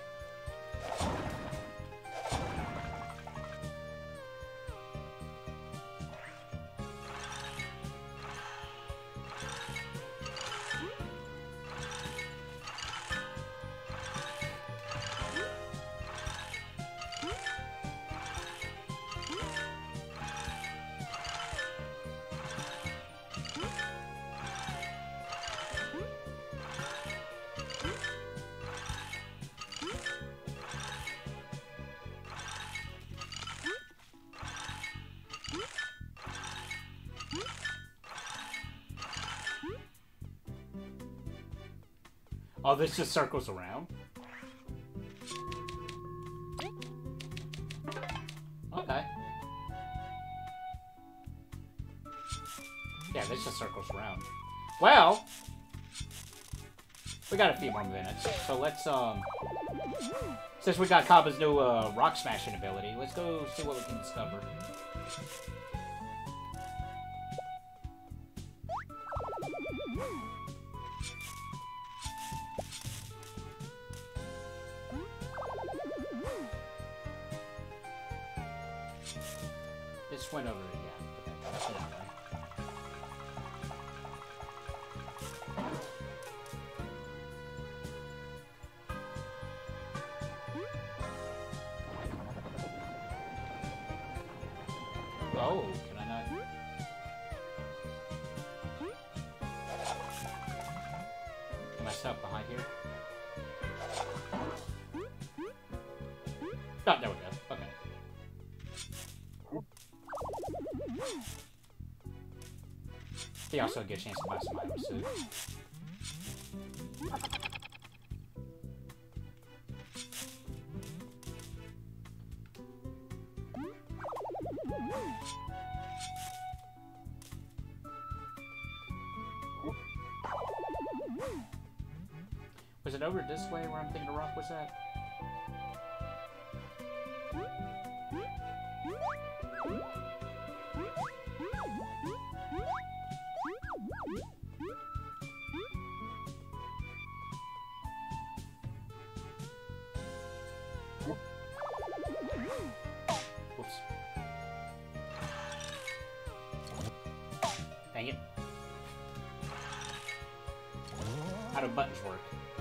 Oh, this just circles around? Okay. Yeah, this just circles around. Well, we got a few more minutes, so let's, since we got Cabba's new, rock smashing ability, let's go see what we can discover. This went over it, yeah. Okay, that's that way. Oh, can I not? Am I stuck behind here? Oh, there we go. Okay. He also get a chance to buy some items too. Was it over this way where I'm thinking the rock was at? Whoops. Dang it. How do buttons work?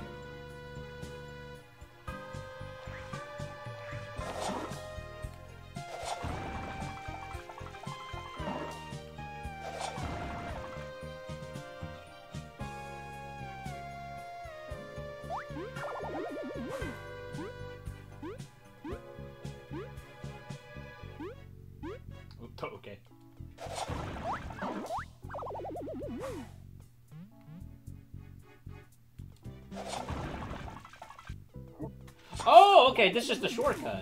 Okay. Oh, okay, this is the shortcut.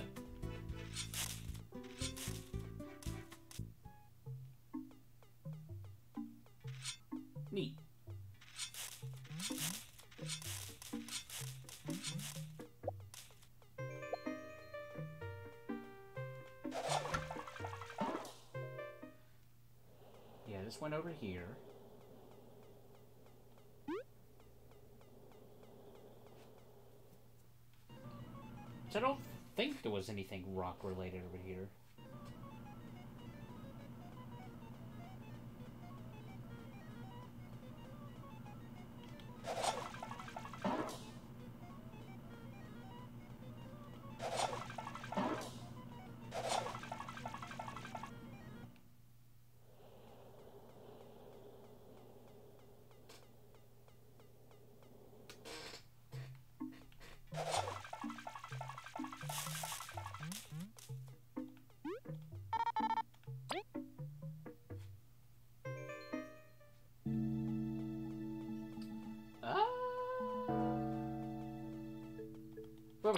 Neat. Yeah, this went over here. So I don't think there was anything rock related over here.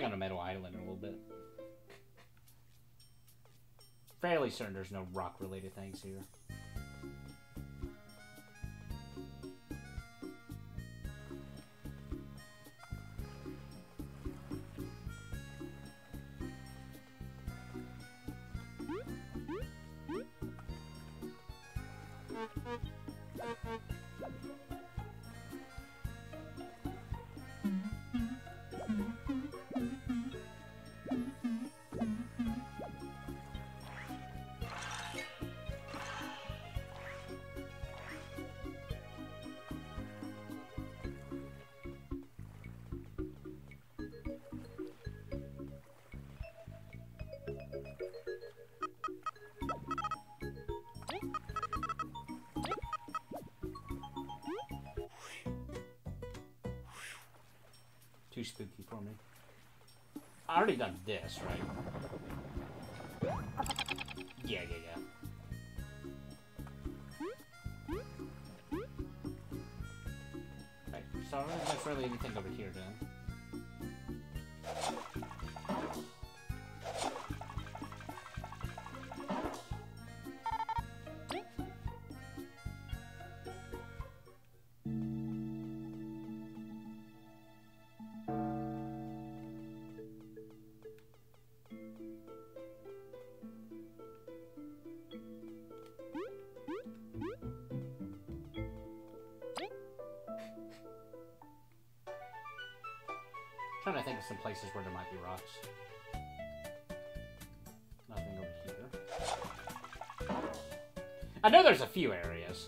on a metal island in a little bit. Fairly certain there's no rock-related things here. Too spooky for me. I already done this, right? Yeah. Right, so I don't think there's really anything over here then. Trying to think of some places where there might be rocks. Nothing over here. I know there's a few areas.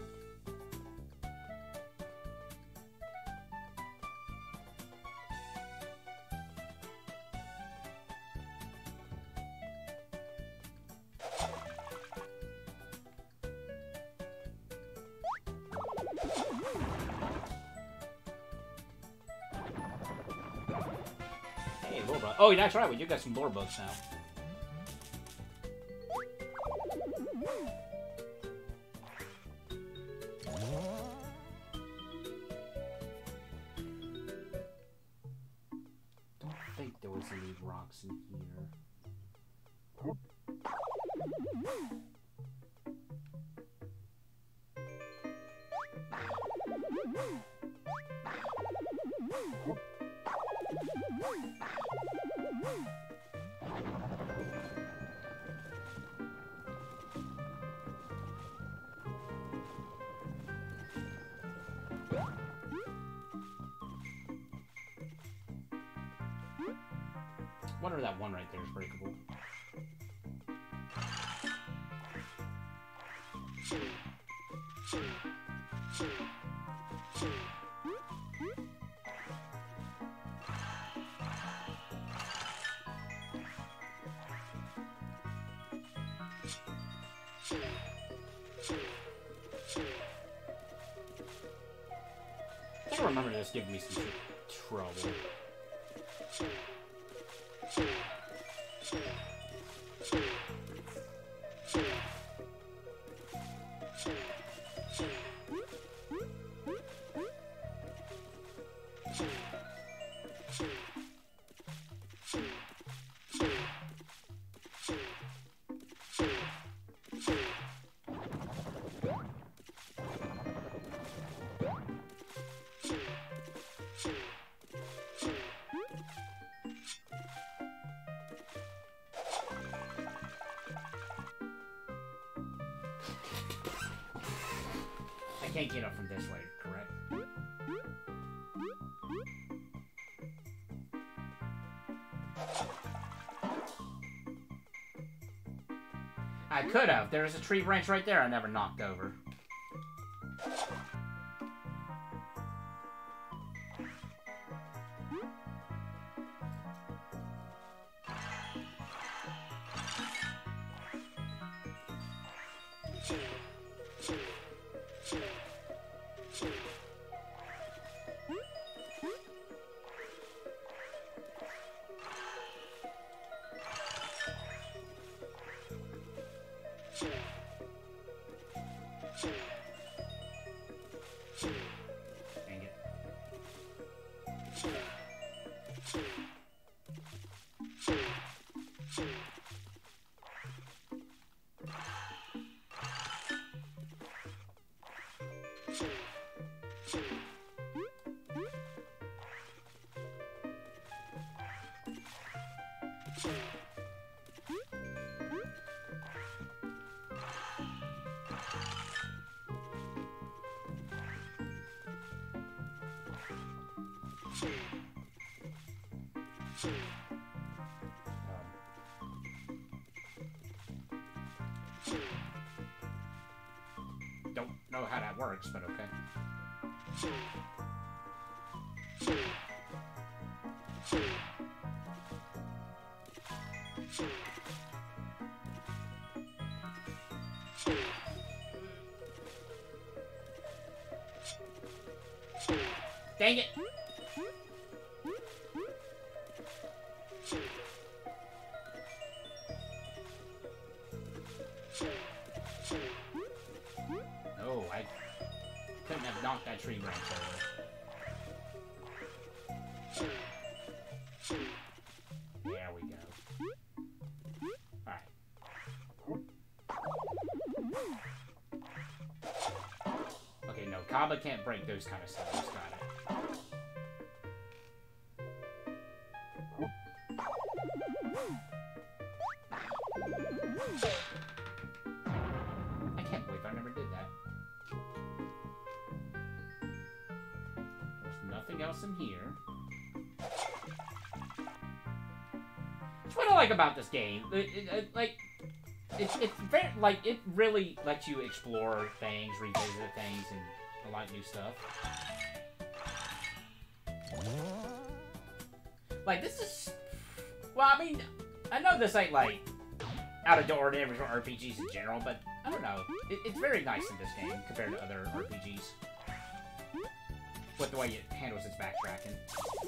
Oh, that's right. We do got some lore books now. Don't think there was any rocks in here. Wonder if that one right there is breakable. I don't remember this giving me some trouble. I can't get up from this way, correct? I could have. There's a tree branch right there I never knocked over. Dang it. Don't know how that works, but okay. Dang it! Oh, I couldn't have knocked that tree branch over. There we go. Alright. Okay, no, Kaba can't break those kind of stones. Got it. I can't believe I never did that. There's nothing else in here. That's what I like about this game. It's very, like, it really lets you explore things, revisit things, and a lot of new stuff. Like, this is... Well, I mean, I know this ain't, like, out of the ordinary for RPGs in general, but, I don't know. It's very nice in this game compared to other RPGs. With the way it handles its backtracking.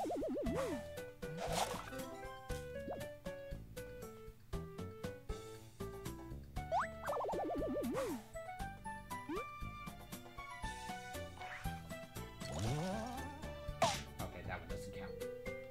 Okay, that one doesn't count.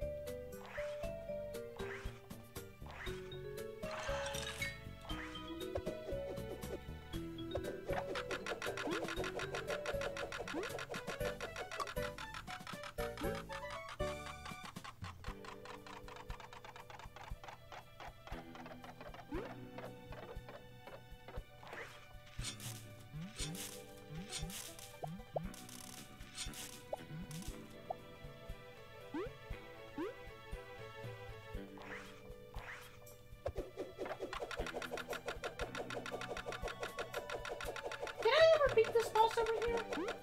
Did I ever beat this boss over here?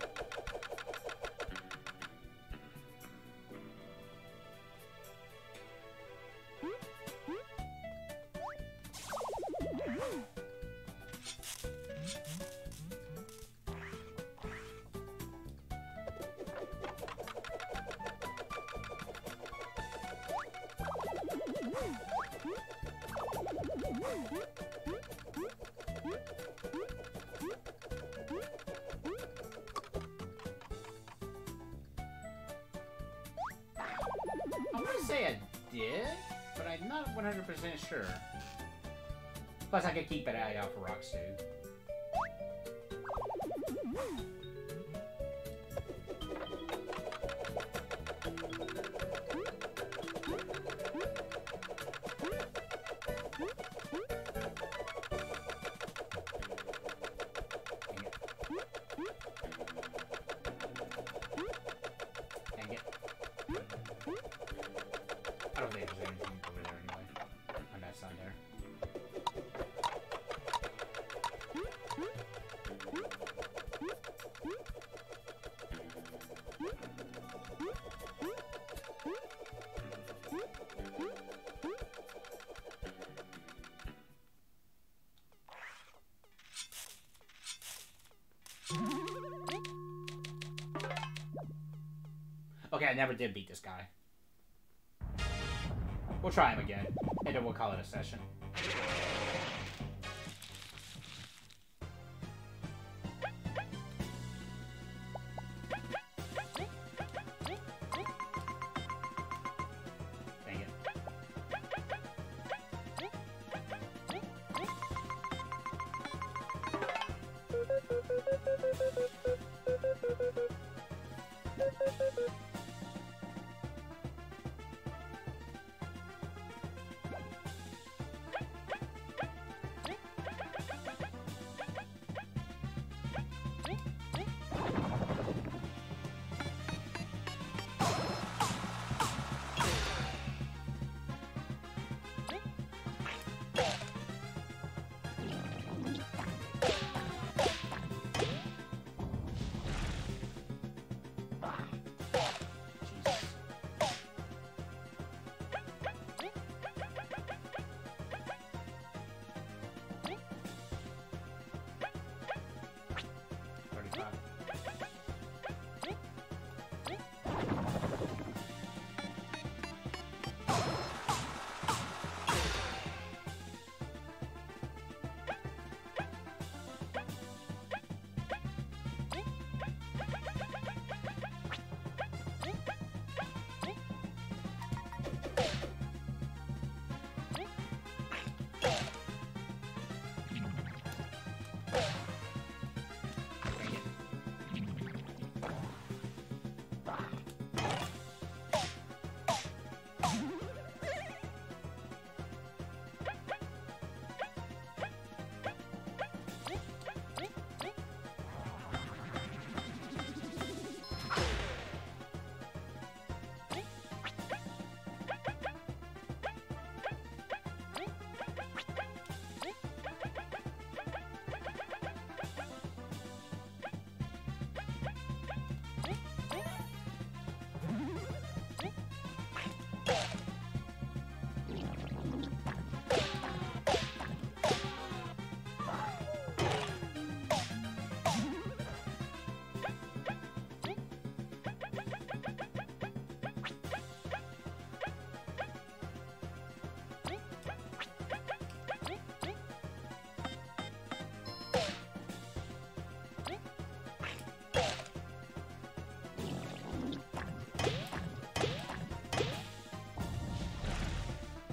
I want to say I did, but I'm not 100% sure. Plus, I could keep it out for rocks too. I don't think there's anything over there anyway. On that side there. Okay, I never did beat this guy. We'll try him again, and then we'll call it a session. Dang it.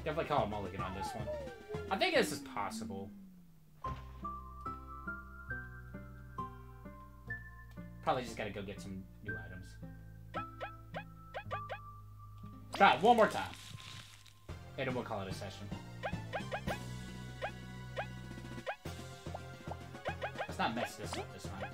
Definitely call a mulligan on this one. I think this is possible. Probably just gotta go get some new items. Try it one more time. And then we'll call it a session. Let's not mess this up this time.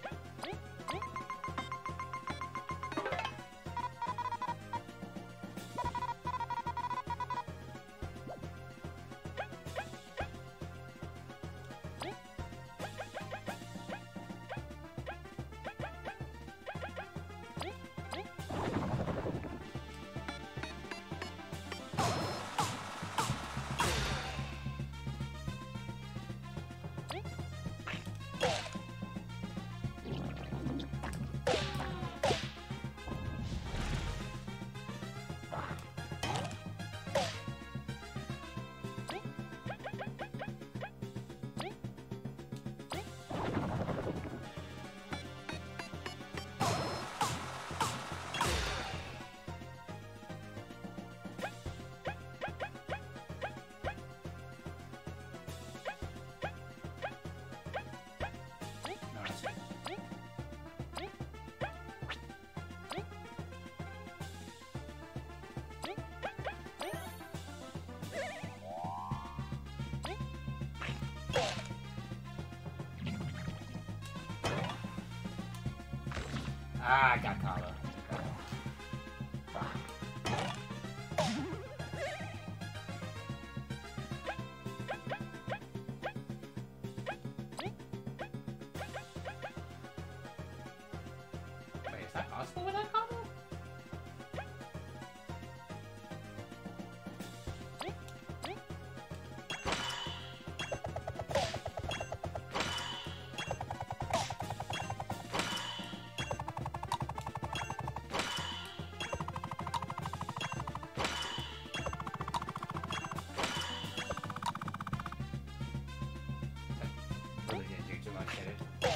Ah, I got Kala. Wait, is that possible without Kala? Really didn't do too much, did it?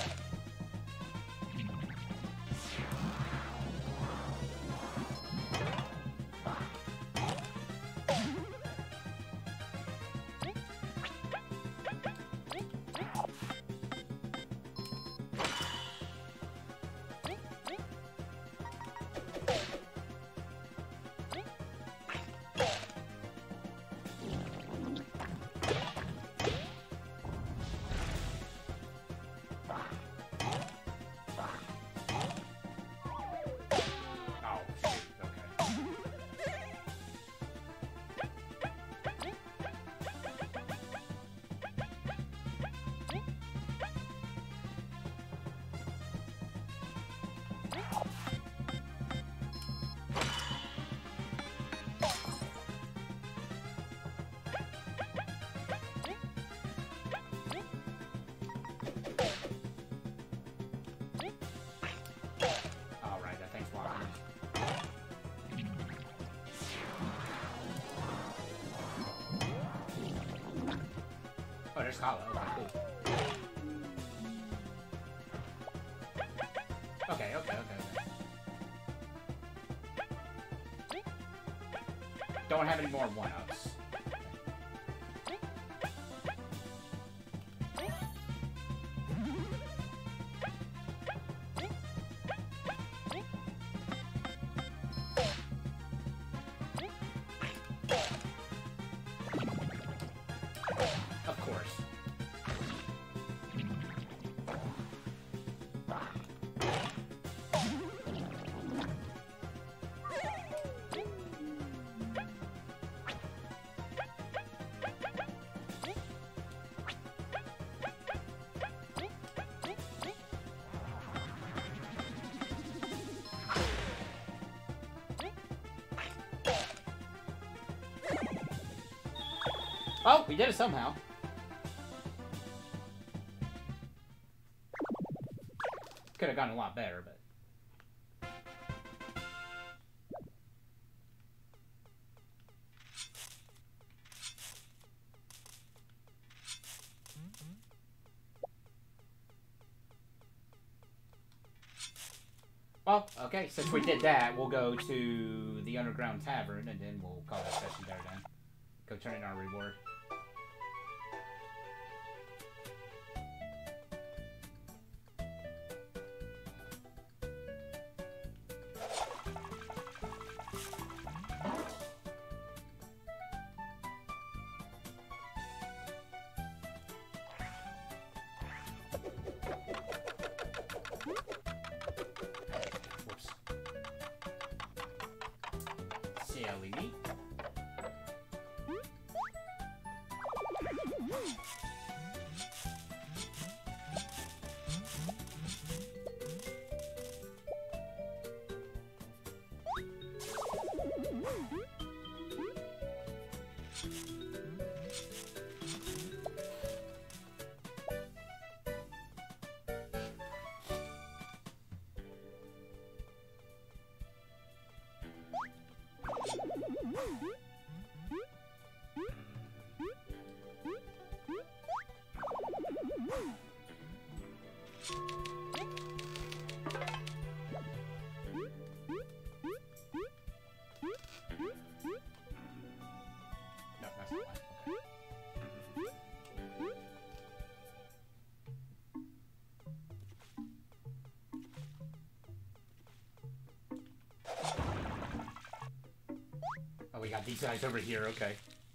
Oh, there's Kala. Okay, cool. Okay. Don't have any more one-ups. Of course. Oh, we did it somehow. Could have gotten a lot better, but... Well, okay, since we did that, we'll go to the Underground Tavern, and then we'll call it a session there then. Go turn in our reward. LED. No, that's not one. Oh, we got these guys over here, okay.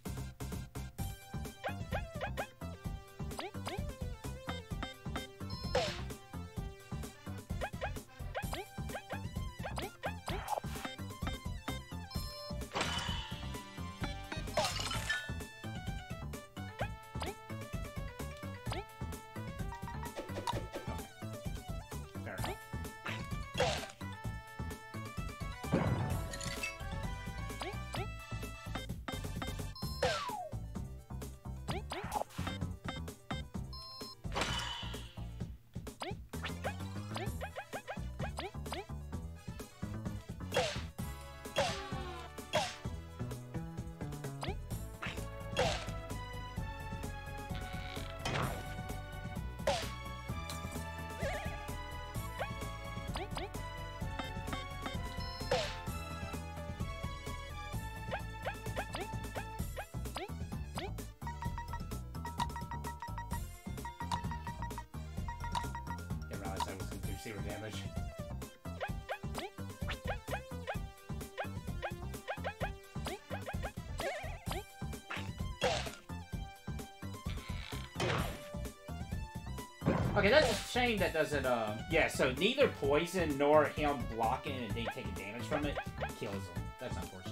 Zero damage. Okay, that's a shame that doesn't, yeah, so neither poison nor him blocking and then taking damage from it kills him. That's unfortunate.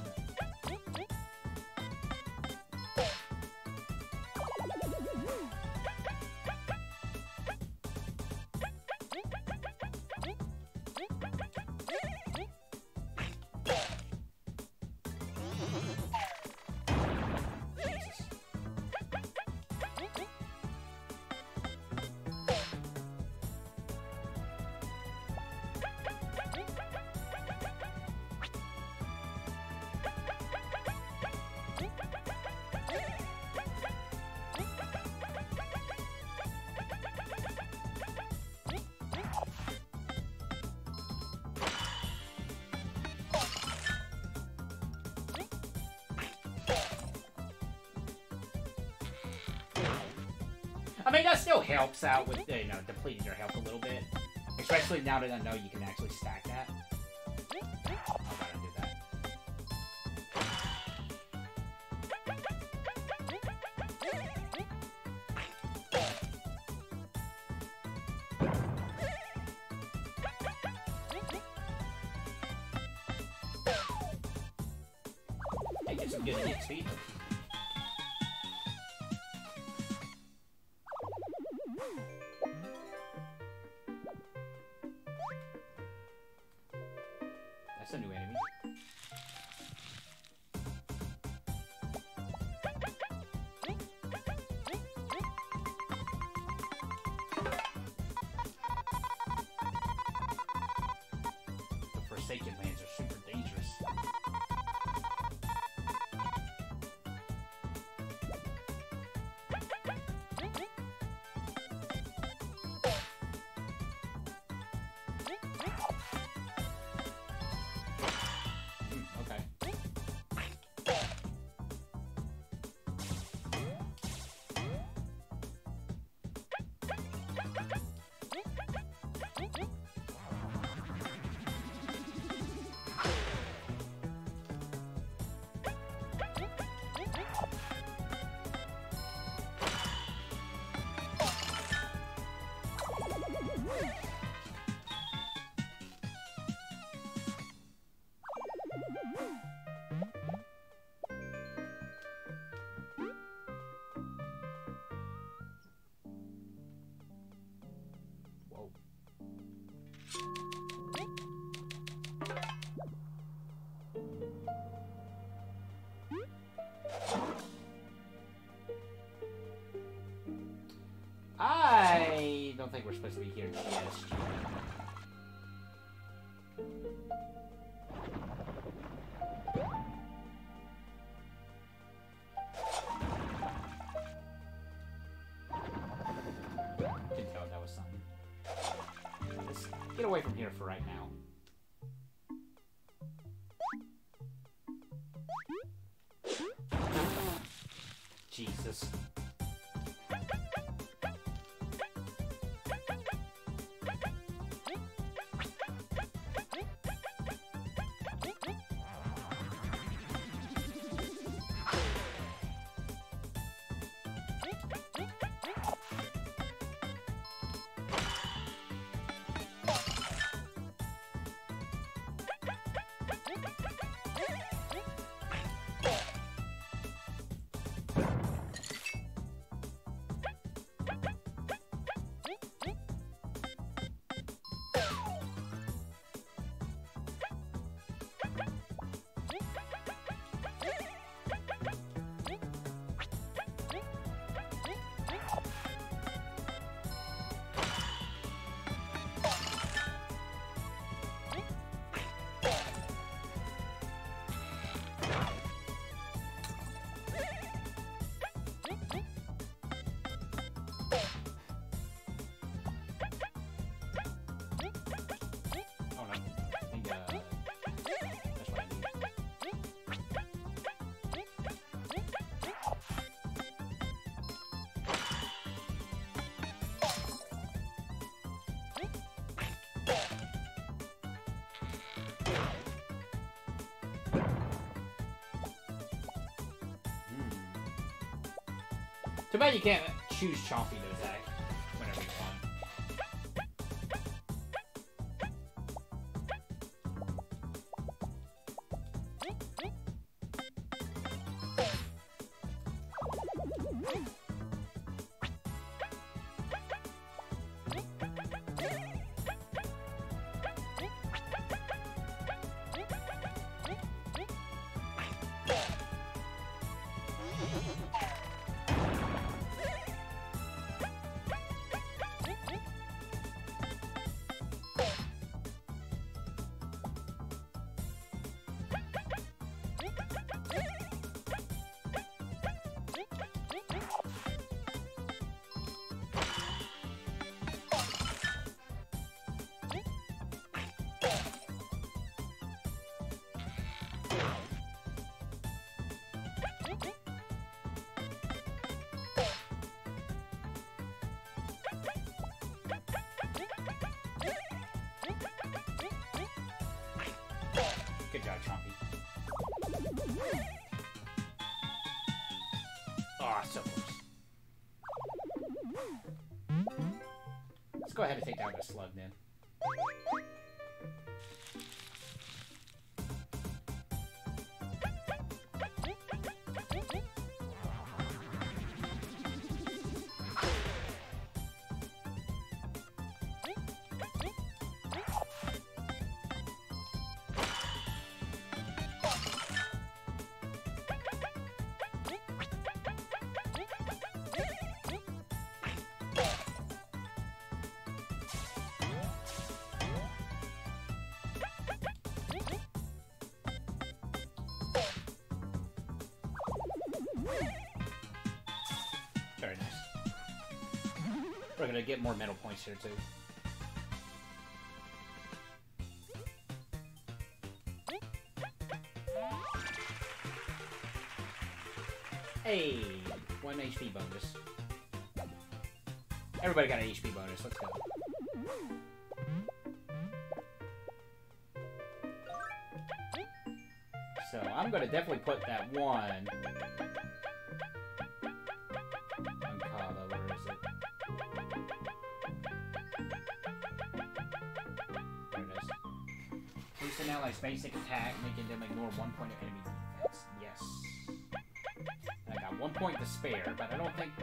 I mean, that still helps out with, you know, depleting your health a little bit. Especially now that I know you can actually stack that. I'll gotta do that. Hey, get some good hit speed. That's a new enemy. The Forsaken Lands are super dangerous. I don't think we're supposed to be here just yet. Didn't know that was something. Let's get away from here for right now. Jesus. Too bad you can't choose Chompy to attack whenever you want. Good job, Chompy. Oh, so close. Let's go ahead and take down the slug then. Very nice. We're gonna get more medal points here too. Hey, 1 HP bonus. Everybody got an HP bonus. Let's go. So I'm gonna definitely put that one on Kava. Where is it? There it is. Boost an ally's basic attack, making them ignore 1 point of enemy defense. Yes. I got 1 point to spare, but I don't think.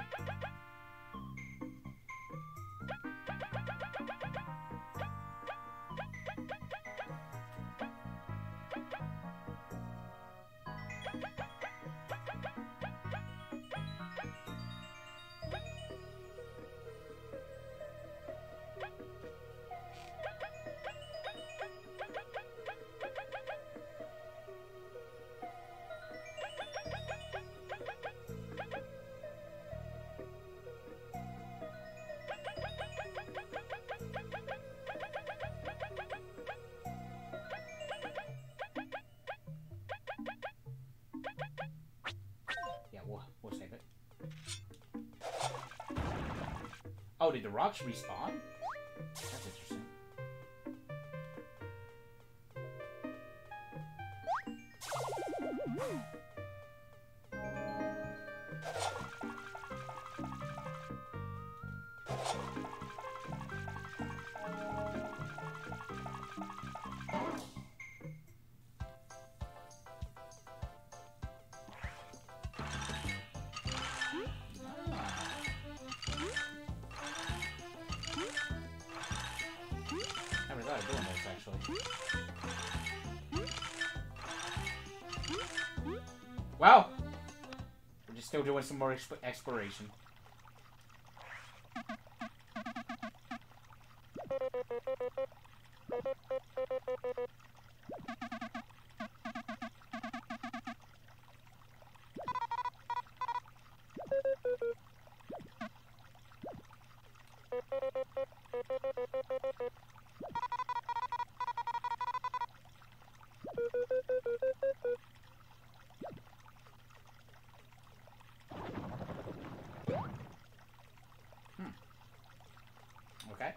Oh, did the rocks respawn? That's interesting. Never thought of doing this, actually. Wow! We're just still doing some more exploration. Okay.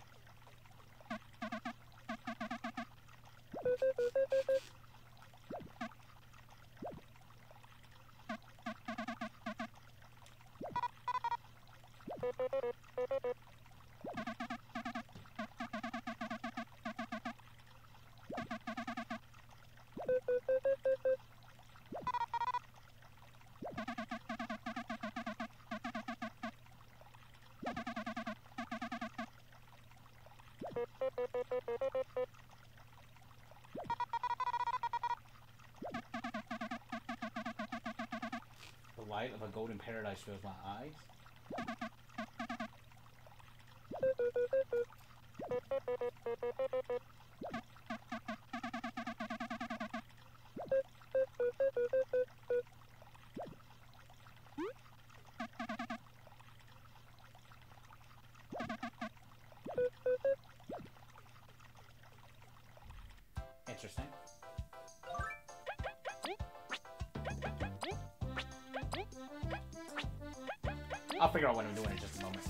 The light of a golden paradise fills my eyes. Interesting. I'll figure out what I'm doing in just a moment.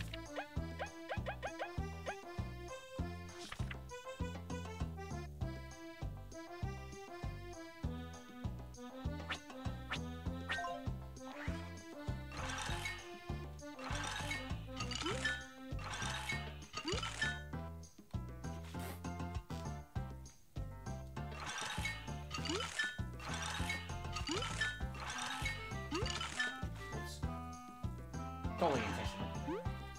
Oops. Totally intentional.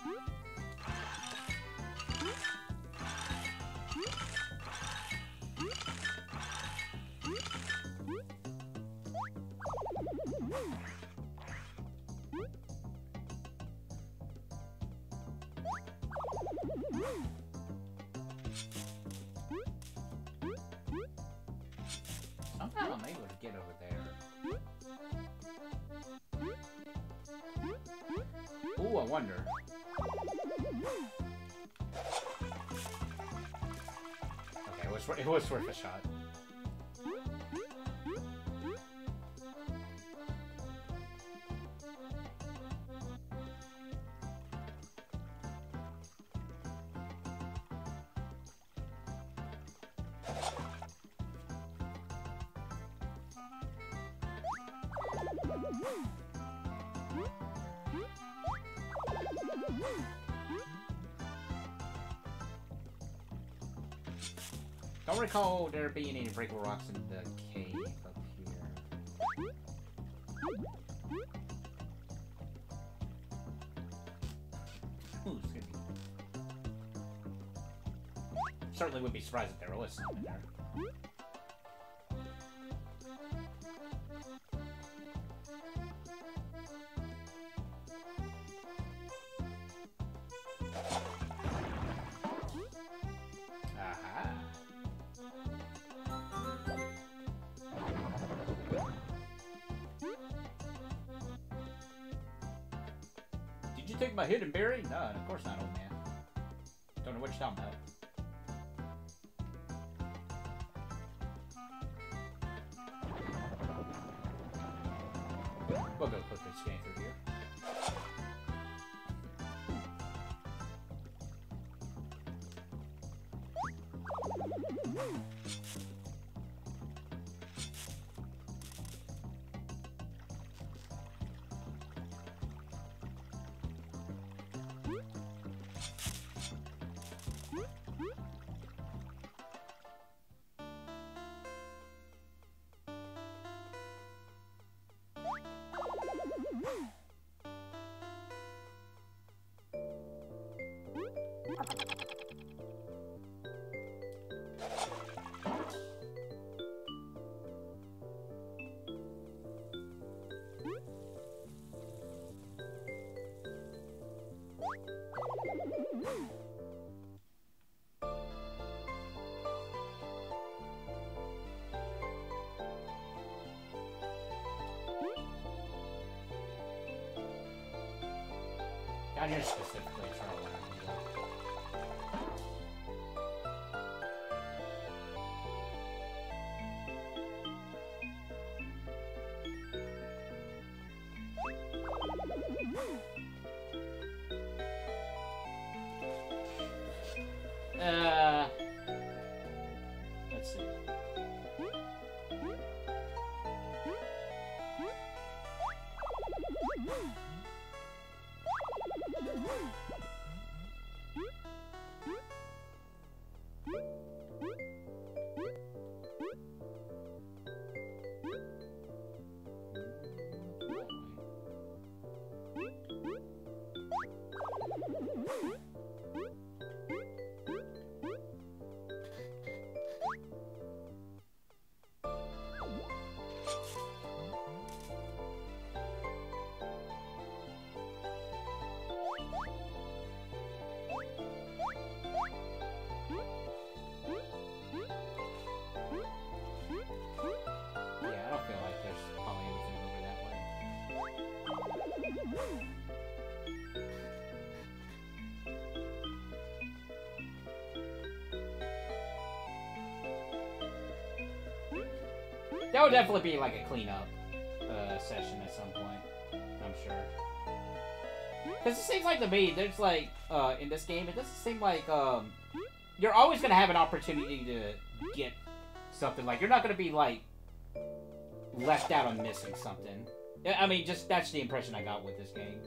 Somehow I'm able to get over there. Ooh, I wonder. Okay, it was worth a shot. Don't recall there being any breakable rocks in the cave up here. Ooh, excuse me. Certainly would be surprised if there was something there. Did you take my hidden berry? No, of course not, old man. Don't know what you're talking about. We'll go quickly scan through here. Down here specifically, it's where I want to go. Let's see. That would definitely be like a cleanup session at some point, I'm sure. Because it seems like to me, there's like, in this game, it doesn't seem like, you're always going to have an opportunity to get something. Like, you're not going to be, like, left out on missing something. I mean, just, that's the impression I got with this game.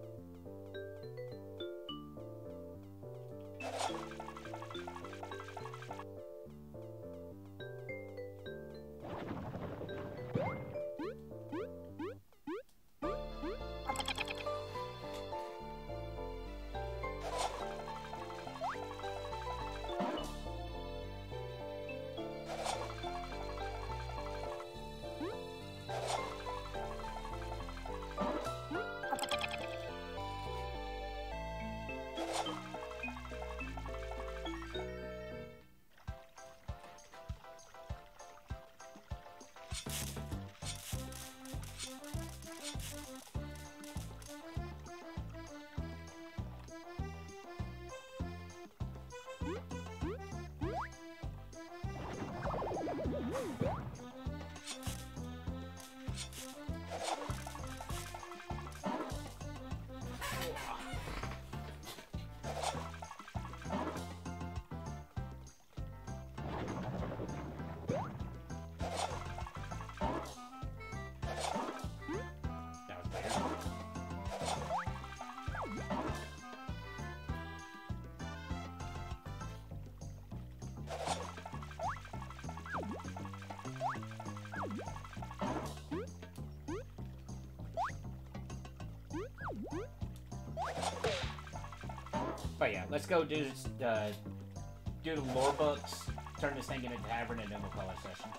But yeah, let's go do the lore books, turn this thing into a tavern, and then we'll call it a session.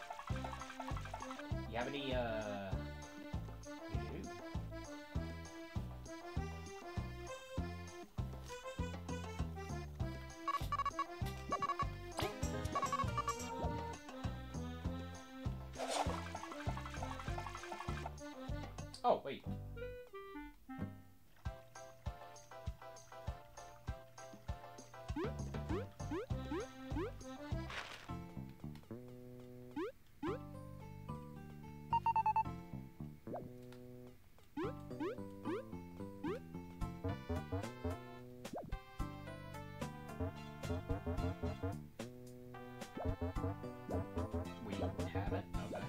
You have any, you do? Oh, wait. We have it? Okay.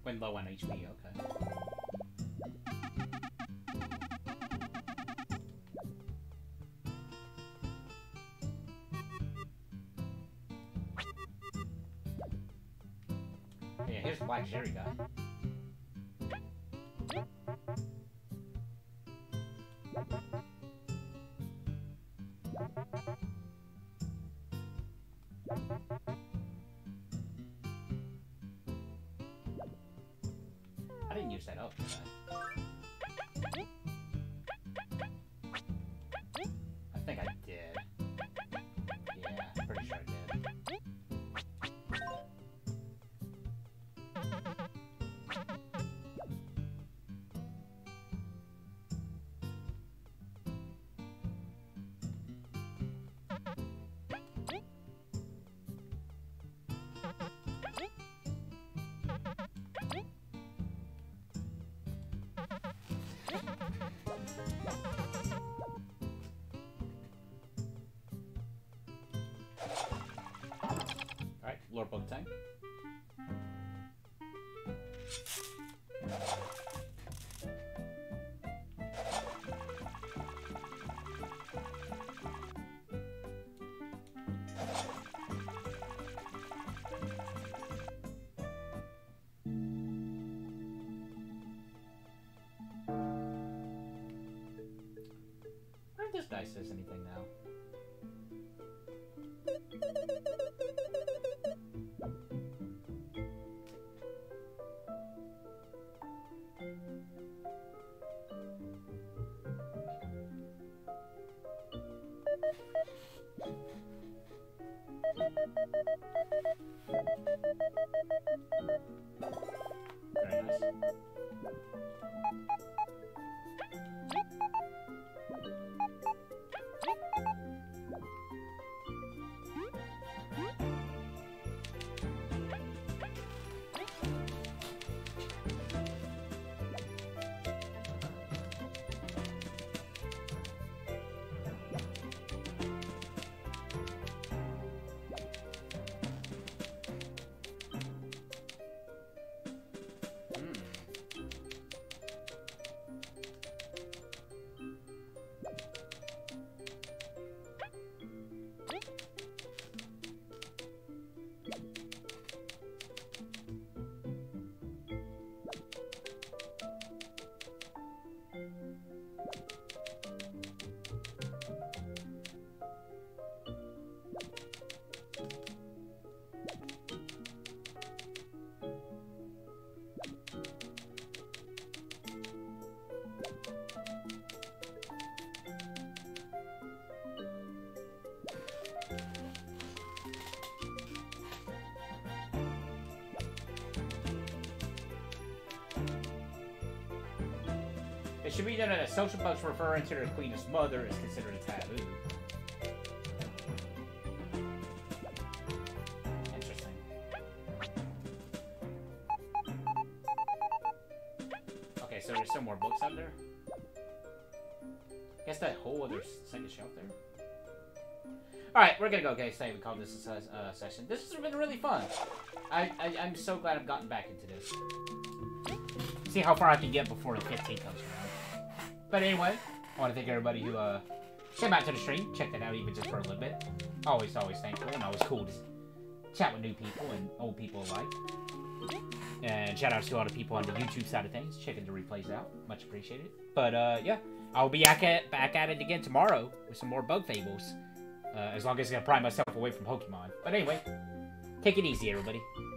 When low on HP, okay. Yeah, here's the Black Jerry guy. I didn't use that up, did I think I did. Yeah, I'm pretty sure I did. Alright, Lord Boateng. I don't think this guy says anything now. Very nice. It should be done that a social post referring to the Queen's mother is considered a taboo. Interesting. Okay, so there's some more books out there. Guess that whole other second shelf there. Alright, we're gonna go, guys. Say we call this a session. This has been really fun. I'm so glad I've gotten back into this. See how far I can get before the 15 comes around. But anyway, I want to thank everybody who came out to the stream, checked it out even just for a little bit. Always thankful, and always cool to chat with new people and old people alike. And shout outs to all the people on the YouTube side of things, checking the replays out. Much appreciated. But yeah, I'll be back at it again tomorrow with some more Bug Fables. As long as I can pry myself away from Pokemon. But anyway, take it easy, everybody.